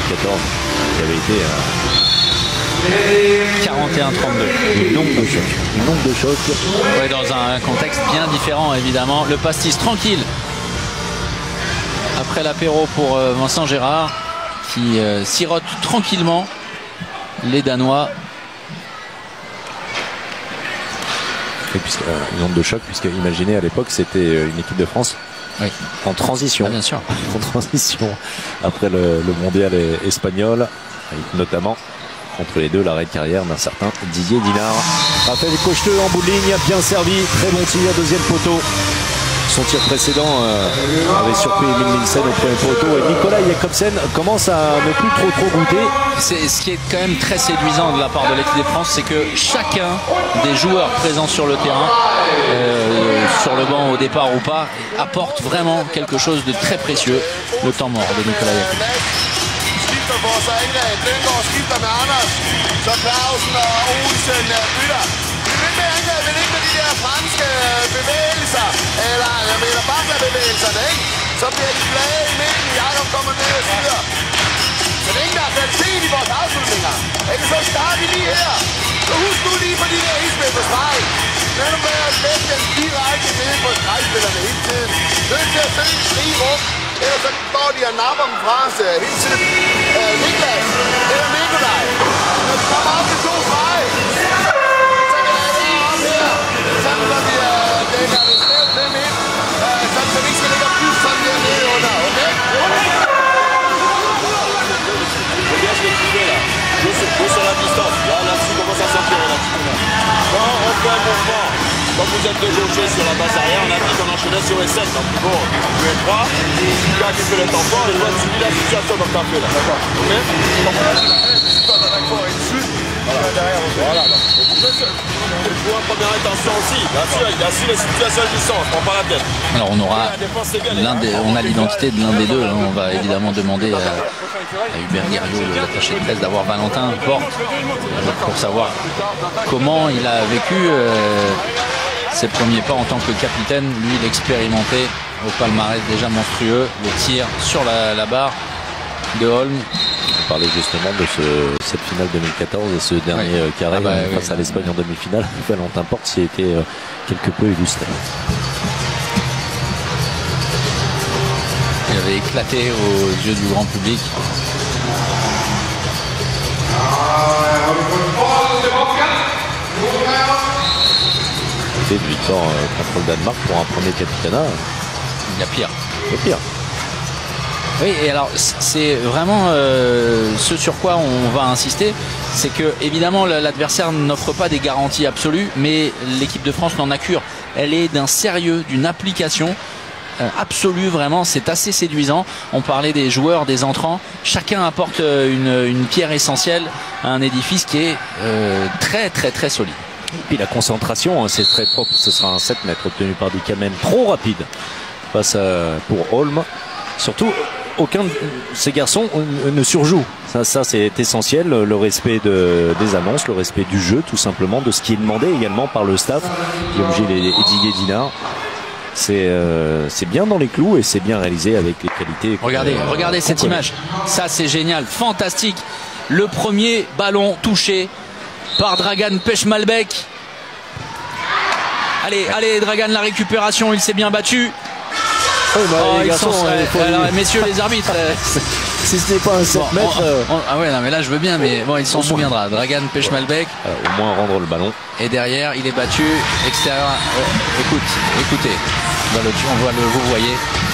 2014 qui avait été 41-32. Une onde de choc. Ouais, dans un contexte bien différent, évidemment. Le pastis tranquille. Après l'apéro pour Vincent Gérard, qui sirote tranquillement les Danois. Et puisque, une onde de choc, puisque imaginez à l'époque, c'était une équipe de France. Oui. En transition. Ah, bien sûr. En transition après le mondial espagnol, avec notamment entre les deux l'arrêt de carrière d'un certain Didier Dinard. Raphaël Cocheteux en bout de ligne, bien servi, très bon tir, deuxième poteau. Son tir précédent avait surpris Emil Nielsen au premier poteau et Nicolas Jakobsen commence à ne plus trop goûter. C'est ce qui est quand même très séduisant de la part de l'équipe de France, c'est que chacun des joueurs présents sur le terrain, sur le banc au départ ou pas, apporte vraiment quelque chose de très précieux. Le temps mort de Nicolas Jakobsen. Franske bevægelser, eller jeg mener baklerbevægelserne, ikke? Så bliver de flade i midten, Jakob kommer ned og skyder. Så det er ingen, der har kvalitet i vores afslutninger. Ikke? Så starter vi lige her. Så husk nu lige på de der ismænd på streg. Lad nu med at lægge den direkte ned på stregspillerne hele tiden. Nødt til at søge fri rum, ellers så går de og napper dem fra os hele tiden. Niklas, eller Nikolaj. Når de kommer op til 2 streg, så vi dækker det skævt ned midt, så vi ikke skal ligge og kysse sådan der nede under, okay? Bien, je vais trouver là. Je sur la distance. Là-dessus, commence à s'empirer là. Quand on fait un mouvement, comme vous êtes de gaucher sur la base arrière, on a dit qu'on enchaînait sur les 7. Donc bon, tu es 3, celui-là qui fait le temps fort, et toi tu vis la situation comme tu as fait là. D'accord. Ok? Donc on a dit, si toi t'en as fort et dessus, derrière, voilà. Il faut une première intention aussi. Bien sûr, il a su les situations qui sont, on ne prend pas la tête. Alors on aura on a l'identité de l'un des deux. On va évidemment demander à Hubert Guerriot, l'attaché de presse, d'avoir Valentin Porte pour savoir comment il a vécu ses premiers pas en tant que capitaine. Lui, il expérimentait au palmarès déjà monstrueux le tir sur la barre de Holm. On parlait justement de cette finale 2014 et ce dernier carré face à l'Espagne en demi-finale. Valentin Porte s'y a été quelque peu illustré. Il avait éclaté aux yeux du grand public. C'était une victoire contre le Danemark pour un premier capitanat. Il y a pire. Il y a pire. Oui, et alors c'est vraiment ce sur quoi on va insister, c'est que évidemment l'adversaire n'offre pas des garanties absolues, mais l'équipe de France n'en a cure. Elle est d'un sérieux, d'une application absolue, vraiment, c'est assez séduisant. On parlait des joueurs, des entrants, chacun apporte une pierre essentielle à un édifice qui est très solide. Et puis la concentration, c'est très propre, ce sera un 7 mètres obtenu par Ducamen, trop rapide face pour Holm. Surtout, aucun de ces garçons ne surjoue. Ça c'est essentiel, le respect des annonces, le respect du jeu, tout simplement, de ce qui est demandé également par le staff. Guillaume Gilles et Didier Dinard. C'est bien dans les clous et c'est bien réalisé avec les qualités. Regardez cette image. Ça c'est génial, fantastique. Le premier ballon touché par Dragan Pechmalbek. Allez, Dragan, la récupération, il s'est bien battu. Les garçons, alors, messieurs les arbitres, si ce n'est pas un 7 mètres. Ah ouais, non, mais là je veux bien, mais bon, il s'en souviendra. Dragan Pechmalbek. Au moins rendre le ballon. Et derrière, il est battu. Extérieur. Écoutez. Vous voyez.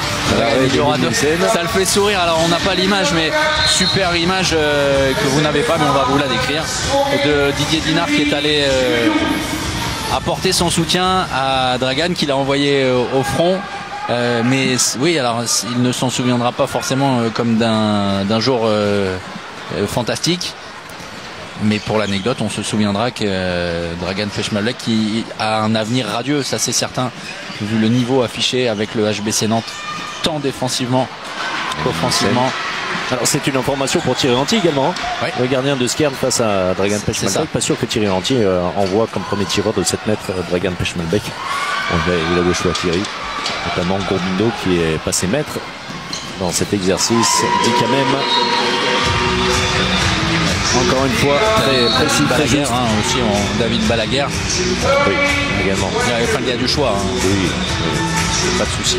Ça le fait sourire. Alors on n'a pas l'image, mais super image que vous n'avez pas, mais on va vous la décrire. De Didier Dinard qui est allé apporter son soutien à Dragan, qu'il a envoyé au front. Mais oui, alors il ne s'en souviendra pas forcément comme d'un jour fantastique. Mais pour l'anecdote, on se souviendra que Dragan Pechmalbek qui a un avenir radieux, ça c'est certain, vu le niveau affiché avec le HBC Nantes, tant défensivement qu'offensivement. Alors c'est une information pour Thierry Lanty également. Ouais. Le gardien de Skjern face à Dragan Pechmalbek. Pas sûr que Thierry Lanty envoie comme premier tireur de 7 mètres Dragan Pechmalbek. Il a le choix Thierry. Notamment Gourbindo qui est passé maître dans cet exercice. Dit quand même. Encore une fois, très précis, très juste. Aussi, David Balaguer. Oui, également. Il y a du choix. Oui, pas de souci.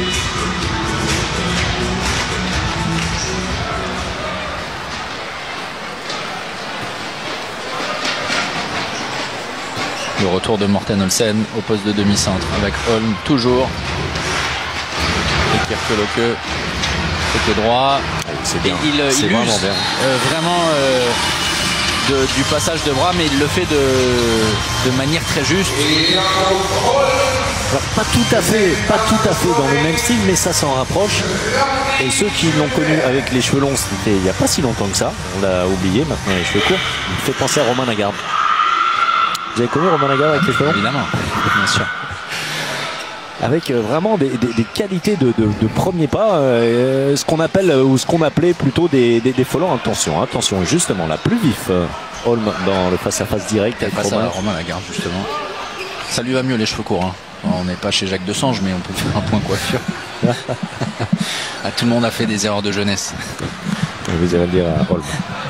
Le retour de Morten Olsen au poste de demi-centre avec Holm toujours. Et Kirkeloke côté droit. C'est bien. Il use vraiment du passage de bras, mais il le fait de manière très juste. Alors, pas tout à fait dans le même style, mais ça s'en rapproche. Et ceux qui l'ont connu avec les cheveux longs, c'était il n'y a pas si longtemps que ça. On l'a oublié, maintenant les cheveux courts. Il fait penser à Romain Lagarde. Vous avez connu Romain Lagarde avec les cheveux longs? Évidemment, bien sûr. Avec vraiment des qualités de premier pas, ce qu'on appelle ou ce qu'on appelait plutôt des folants. Attention, justement, la plus vif. Holm dans le face-à-face direct avec Romain Lagarde, justement. Ça lui va mieux les cheveux courts. Hein. On n'est pas chez Jacques Desange, mais on peut faire un point coiffure. Tout le monde a fait des erreurs de jeunesse. Vous allez le dire à Holm.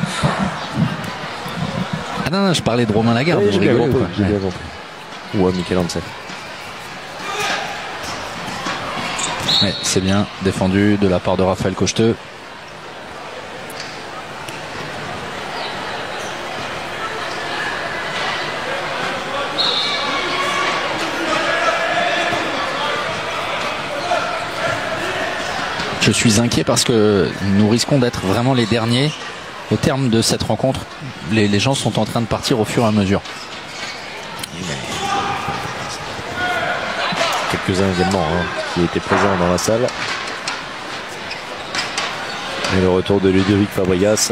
Ah non, je parlais de Romain Lagarde. Oui, j'ai bien compris. Ou à Michael Hansen. Ouais, c'est bien défendu de la part de Raphaël Cocheteux. Je suis inquiet parce que nous risquons d'être vraiment les derniers au terme de cette rencontre. Les gens sont en train de partir au fur et à mesure. Quelques-uns également qui étaient présents dans la salle. Et le retour de Ludovic Fabregas.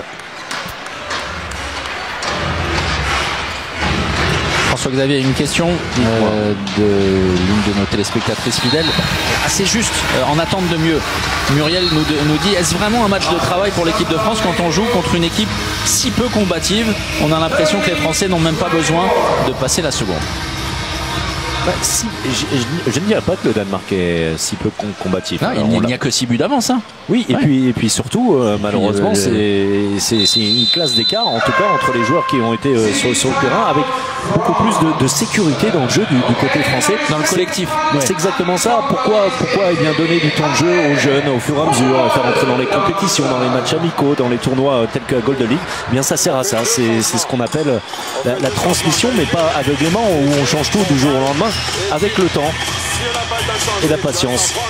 François-Xavier, une question de l'une de nos téléspectatrices fidèles, assez juste, en attente de mieux. Muriel nous dit, est-ce vraiment un match de travail pour l'équipe de France quand on joue contre une équipe si peu combative? On a l'impression que les Français n'ont même pas besoin de passer la seconde. Si, je ne dirais pas que le Danemark est si peu combatif. Non, il n'y a que 6 buts d'avance. Hein. Oui, et puis surtout, malheureusement, c'est une classe d'écart, en tout cas, entre les joueurs qui ont été sur le terrain, avec beaucoup plus de sécurité dans le jeu du côté français. Dans le collectif. C'est exactement ça. Pourquoi donner du temps de jeu aux jeunes au fur et à mesure, faire entrer dans les compétitions, dans les matchs amicaux, dans les tournois tels que la Golden League? Eh bien, ça sert à ça. C'est ce qu'on appelle la transmission, mais pas aveuglément, où on change tout du jour au lendemain, avec le temps et la patience. Donc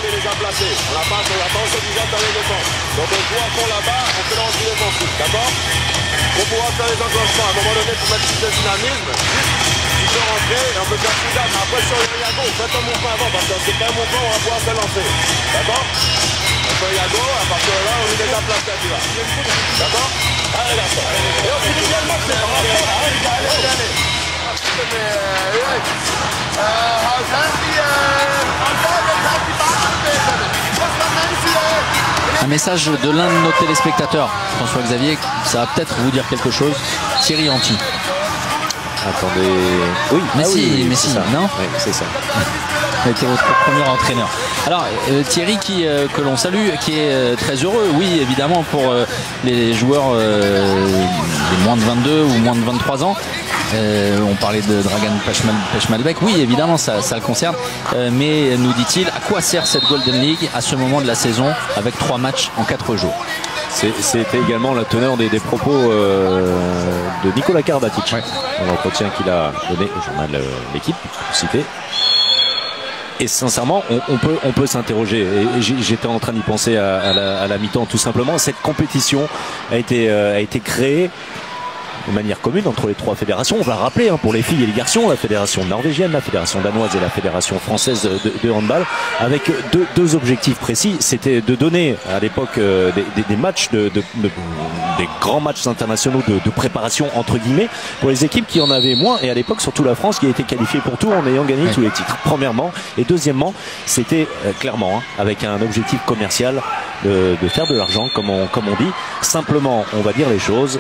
on joue à fond là-bas, on fait l'enjeu défensif, d'accord? On pourra faire les enclenchements à un moment donné pour mettre plus de dynamisme. Il peut rentrer et on peut faire plus d'âme. Après sur Yago, faites un mouvement avant parce que c'est pas un mouvement où on va pouvoir se lancer. D'accord? On fait Yago, à partir de là, on lui met la place là, tu vas. D'accord? Allez, d'accord. Et on finit bien le match, c'est pas grave. Allez. Un message de l'un de nos téléspectateurs, François-Xavier, ça va peut-être vous dire quelque chose. Thierry Anti. Attendez. Oui, mais si, c'est ça. non? Oui, c'est ça. a été votre premier entraîneur. Alors Thierry que l'on salue, qui est très heureux, oui évidemment pour les joueurs des moins de 22 ou moins de 23 ans. On parlait de Dragan Pechmalbek, oui évidemment ça le concerne, mais nous dit-il, à quoi sert cette Golden League à ce moment de la saison avec 3 matchs en 4 jours? C'était également la teneur des propos de Nicolas Karabatic, ouais, dans l'entretien qu'il a donné au journal L'équipe, cité. Et sincèrement, on peut s'interroger. Et j'étais en train d'y penser à la mi-temps, tout simplement. Cette compétition a été créée de manière commune entre les 3 fédérations. On va rappeler, hein, pour les filles et les garçons, la fédération norvégienne, la fédération danoise et la fédération française de handball, avec deux objectifs précis. C'était de donner à l'époque des matchs, des grands matchs internationaux de préparation entre guillemets pour les équipes qui en avaient moins, et à l'époque surtout la France qui a été qualifiée pour tout en ayant gagné tous les titres, premièrement. Et deuxièmement, c'était clairement, hein, avec un objectif commercial de faire de l'argent, comme on dit. Simplement, on va dire les choses.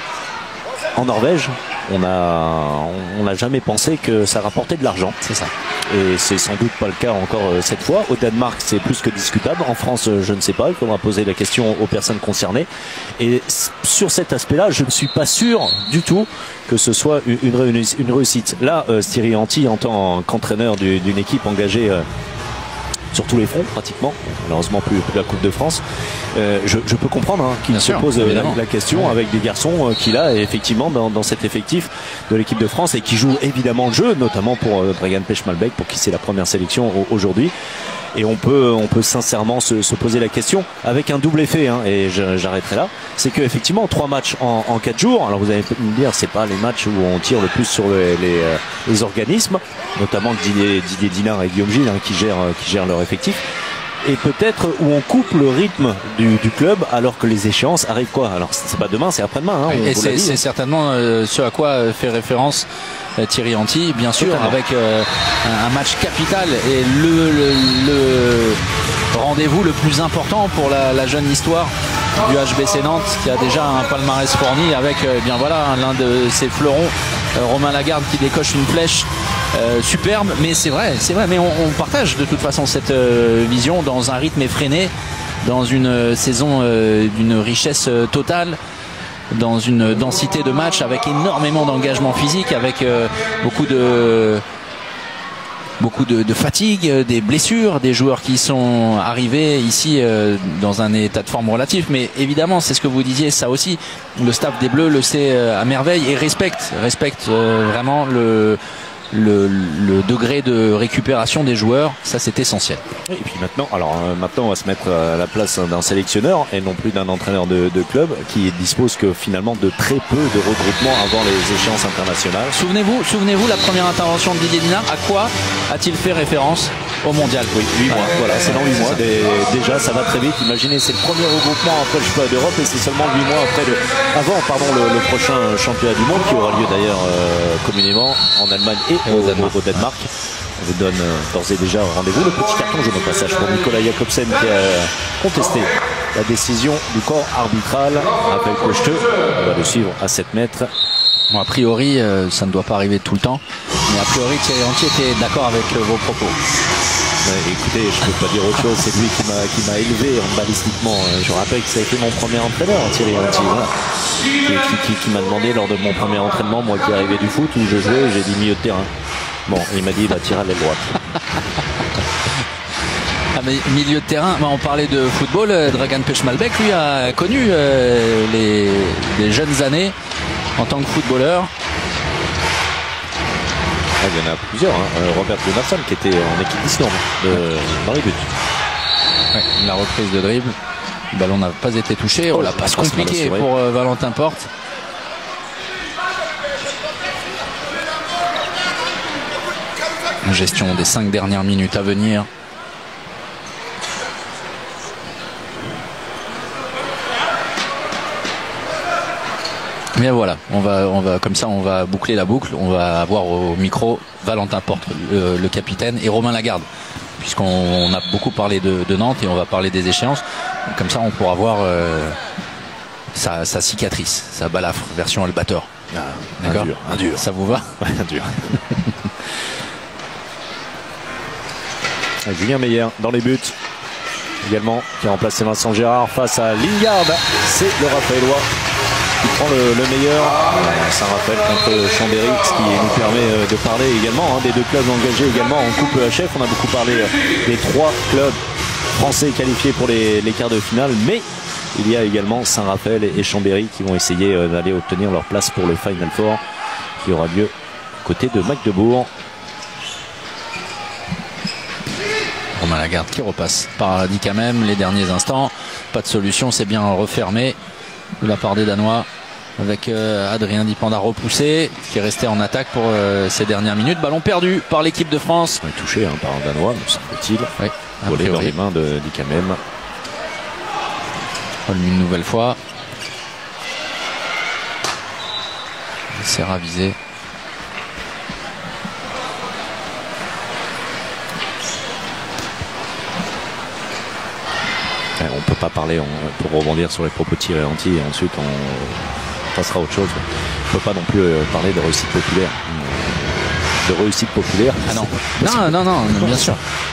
En Norvège, on n'a jamais pensé que ça rapportait de l'argent. C'est ça. Et c'est sans doute pas le cas encore cette fois. Au Danemark, c'est plus que discutable. En France, je ne sais pas. Il faudra poser la question aux personnes concernées. Et sur cet aspect-là, je ne suis pas sûr du tout que ce soit une réussite. Là, Thierry Henty, en tant qu'entraîneur d'une équipe engagée sur tous les fronts pratiquement, malheureusement plus la Coupe de France, je peux comprendre, hein, qu'il se pose la question, avec des garçons qu'il a effectivement dans cet effectif de l'équipe de France, et qui joue évidemment le jeu, notamment pour Dragan Pechmalbek, pour qui c'est la première sélection aujourd'hui. Et on peut sincèrement se poser la question avec un double effet, hein, et j'arrêterai là. C'est que effectivement 3 matchs en 4 jours. Alors vous allez me dire, c'est pas les matchs où on tire le plus sur les organismes, notamment Didier Dinard et Guillaume Gilles, hein, qui gèrent leur effectif. Et peut-être où on coupe le rythme du club, alors que les échéances arrivent quoi? Alors c'est pas demain, c'est après-demain, hein, et c'est certainement ce à quoi fait référence Thierry Henty, bien sûr. Totalement. Avec un match capital et le rendez-vous le plus important pour la jeune histoire du HBC Nantes, qui a déjà un palmarès fourni avec bien voilà, l'un de ses fleurons, Romain Lagarde, qui décoche une flèche superbe. Mais c'est vrai, mais on partage de toute façon cette vision dans un rythme effréné, dans une saison d'une richesse totale, dans une densité de match avec énormément d'engagement physique, avec beaucoup de fatigue, des blessures, des joueurs qui sont arrivés ici dans un état de forme relatif. Mais évidemment, c'est ce que vous disiez, ça aussi, le staff des Bleus le sait à merveille et respecte vraiment le degré de récupération des joueurs. Ça, c'est essentiel. Et puis maintenant on va se mettre à la place d'un sélectionneur et non plus d'un entraîneur de club, qui dispose que finalement de très peu de regroupements avant les échéances internationales. Souvenez-vous la première intervention de Didier Dinard, à quoi a-t-il fait référence? Au mondial? Oui, 8 mois. Voilà, c'est dans 8 mois. Déjà, ça va très vite. Imaginez, c'est le premier regroupement après le championnat d'Europe, et c'est seulement 8 mois avant le prochain championnat du monde, qui aura lieu d'ailleurs communément en Allemagne et au Danemark. On vous donne d'ores et déjà rendez-vous. Le petit carton jaune au passage pour Nicolas Jacobsen, qui a contesté la décision du corps arbitral. Rappel cocheteux, on va le suivre à 7 mètres. Bon, a priori, ça ne doit pas arriver tout le temps, mais a priori Thierry Henty était d'accord avec vos propos. Écoutez, je ne peux pas dire autre chose, c'est lui qui m'a élevé handballistiquement. Je rappelle que ça a été mon premier entraîneur, Thierry Henty, voilà, qui m'a demandé lors de mon premier entraînement, moi qui arrivais du foot, où je jouais, j'ai dit milieu de terrain. Bon, il m'a dit, bah, tire à l'aile droite. Ah, mais milieu de terrain, on parlait de football, Dragan Pechmalbek, lui, a connu les jeunes années en tant que footballeur. Il y en a plusieurs, hein. Robert Gunnarsson, qui était en équipe d'Islande dans les buts. Ouais, la reprise de dribble, le ballon n'a pas été touché. La passe compliquée pour Valentin Porte. Gestion des 5 dernières minutes à venir. Mais voilà, on va comme ça, on va boucler la boucle. On va avoir au micro Valentin Porte, le capitaine, et Romain Lagarde, puisqu'on a beaucoup parlé de Nantes et on va parler des échéances. Comme ça, on pourra voir sa cicatrice, sa balafre, version Albator. D'accord, un dur. Ça vous va? Ouais, un dur. Julien Meyer dans les buts également, qui a remplacé Vincent Gérard face à Lingard. C'est le Raphaëlois qui prend le meilleur. Saint-Raphaël contre Chambéry, ce qui nous permet de parler également des deux clubs engagés également en Coupe EHF. On a beaucoup parlé des 3 clubs français qualifiés pour les quarts de finale, mais il y a également Saint-Raphaël et Chambéry qui vont essayer d'aller obtenir leur place pour le Final Four qui aura lieu côté de Magdebourg. Romain Lagarde qui repasse par Dicamem les derniers instants. Pas de solution, c'est bien refermé de la part des Danois avec Adrien Dipanda repoussé qui est resté en attaque pour ces dernières minutes. Ballon perdu par l'équipe de France. On est touché par un Danois, me semble-t-il. Oui, volé dans les mains de Dicamem. Une nouvelle fois. C'est ravisé. On peut pas parler pour rebondir sur les propos de Thierry Anti et ensuite on passera à autre chose. On peut pas non plus parler de réussite populaire. De réussite populaire. Ah non. Non, bien sûr.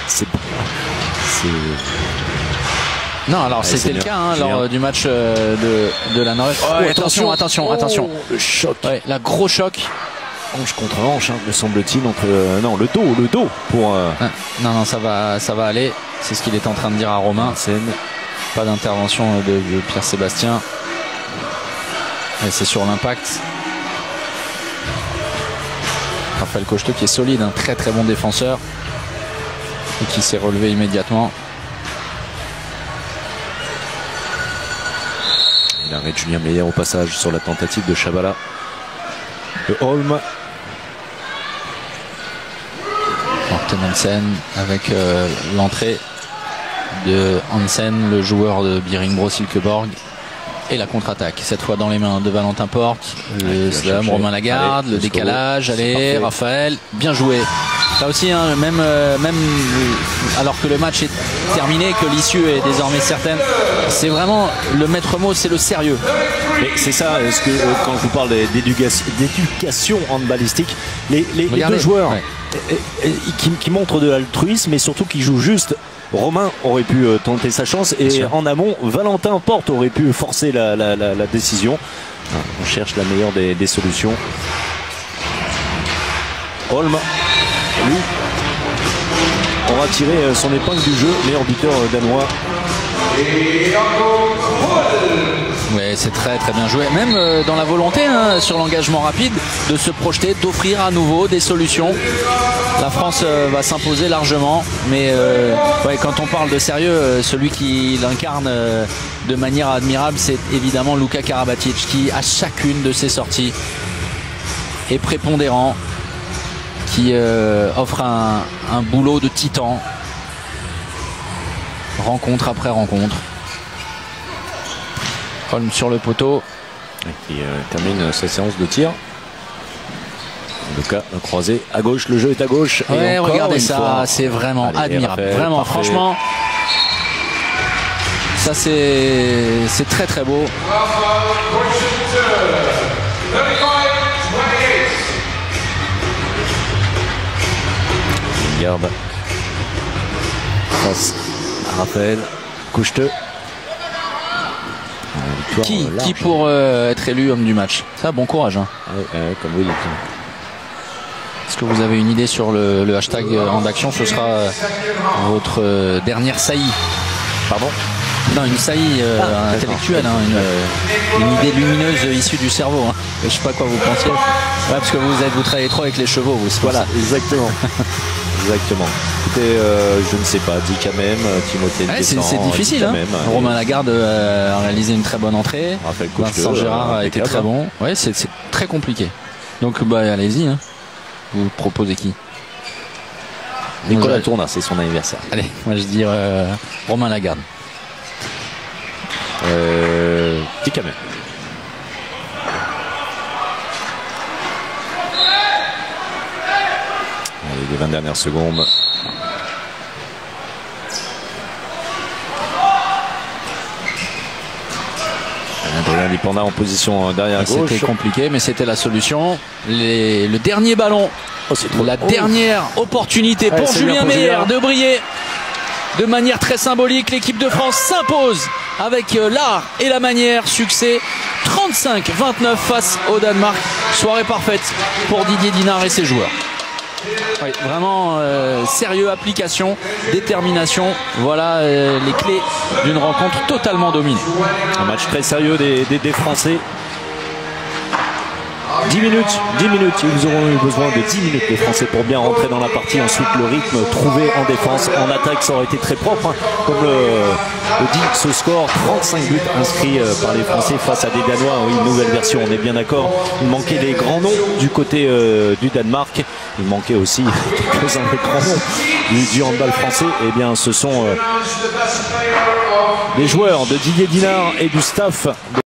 Non, alors c'était le cas lors du match de la Norvège. Attention. Le choc. Ouais, la gros choc. Hanche contre hanche, me semble-t-il. Non, le dos pour. Non, ça va aller. C'est ce qu'il est en train de dire à Romain. Pas d'intervention de Pierre Sébastien. Et c'est sur l'impact. Raphaël Cocheteux qui est solide, un très très bon défenseur et qui s'est relevé immédiatement. Il arrête Julien Meyer au passage sur la tentative de Chavala. De Holm. Morten Hansen avec l'entrée de Hansen, le joueur de Biringbro Silkeborg. Et la contre-attaque, cette fois dans les mains de Valentin Porc. Le slam, Romain Lagarde, le décalage, allez, Raphaël, bien joué. Là aussi, même alors que le match est terminé, que l'issue est désormais certaine, c'est vraiment le maître mot, c'est le sérieux. Mais c'est ça, quand je vous parle d'éducation handballistique, les deux joueurs qui montrent de l'altruisme et surtout qui jouent juste. Romain aurait pu tenter sa chance et en amont, Valentin Porte aurait pu forcer la décision. On cherche la meilleure des solutions. Holm, lui, aura tiré son épingle du jeu, meilleur buteur danois. Ouais, c'est très très bien joué. Même dans la volonté sur l'engagement rapide de se projeter, d'offrir à nouveau des solutions. La France va s'imposer largement, mais quand on parle de sérieux, celui qui l'incarne de manière admirable, c'est évidemment Luka Karabatic, qui à chacune de ses sorties est prépondérant, qui offre un boulot de titan, rencontre après rencontre. Holm sur le poteau. Et qui termine sa séance de tir. Lucas croisé à gauche, le jeu est à gauche. Ouais, et regardez ça, c'est vraiment admirable. Raphaël, vraiment, parfait. Franchement, ça c'est très très beau. Garde face à Raphaël Cocheteux. Qui pour être élu homme du match. Ça, bon courage. Comme vous dites. Est-ce que vous avez une idée sur le hashtag en action? Ce sera votre dernière saillie. Pardon? Non, une saillie intellectuelle, une idée lumineuse issue du cerveau. Je sais pas quoi vous pensiez. Ouais, parce que vous travaillez trop avec les chevaux. Vous, voilà, exactement. Exactement. Écoutez, je ne sais pas, Dicamem, Timothée. C'est difficile. Romain Lagarde a réalisé une très bonne entrée. Vincent Gérard a été très bon. Ouais, c'est très compliqué. Donc, allez-y. Vous proposez qui? Nicolas Tourna, c'est son anniversaire. Allez, moi je dis Romain Lagarde. Dicamem. Allez, les 20 dernières secondes. Adrien Dipanda en position derrière gauche. C'était compliqué, mais c'était la solution. Le dernier ballon. La dernière opportunité pour Julien Meyer de briller de manière très symbolique. L'équipe de France s'impose avec l'art et la manière. Succès 35-29 face au Danemark. Soirée parfaite pour Didier Dinard et ses joueurs. Oui, vraiment sérieux, application, détermination. Voilà les clés d'une rencontre totalement dominée. Un match très sérieux des Français. 10 minutes, ils auront eu besoin de 10 minutes les Français pour bien rentrer dans la partie. Ensuite le rythme trouvé en défense, en attaque ça aurait été très propre, hein. Comme le dit ce score, 35 buts inscrits par les Français face à des Danois. Oui, une nouvelle version, on est bien d'accord. Il manquait les grands noms du côté du Danemark. Il manquait aussi quelques-uns des grands noms du handball français. Et bien ce sont les joueurs de Didier Dinard et du staff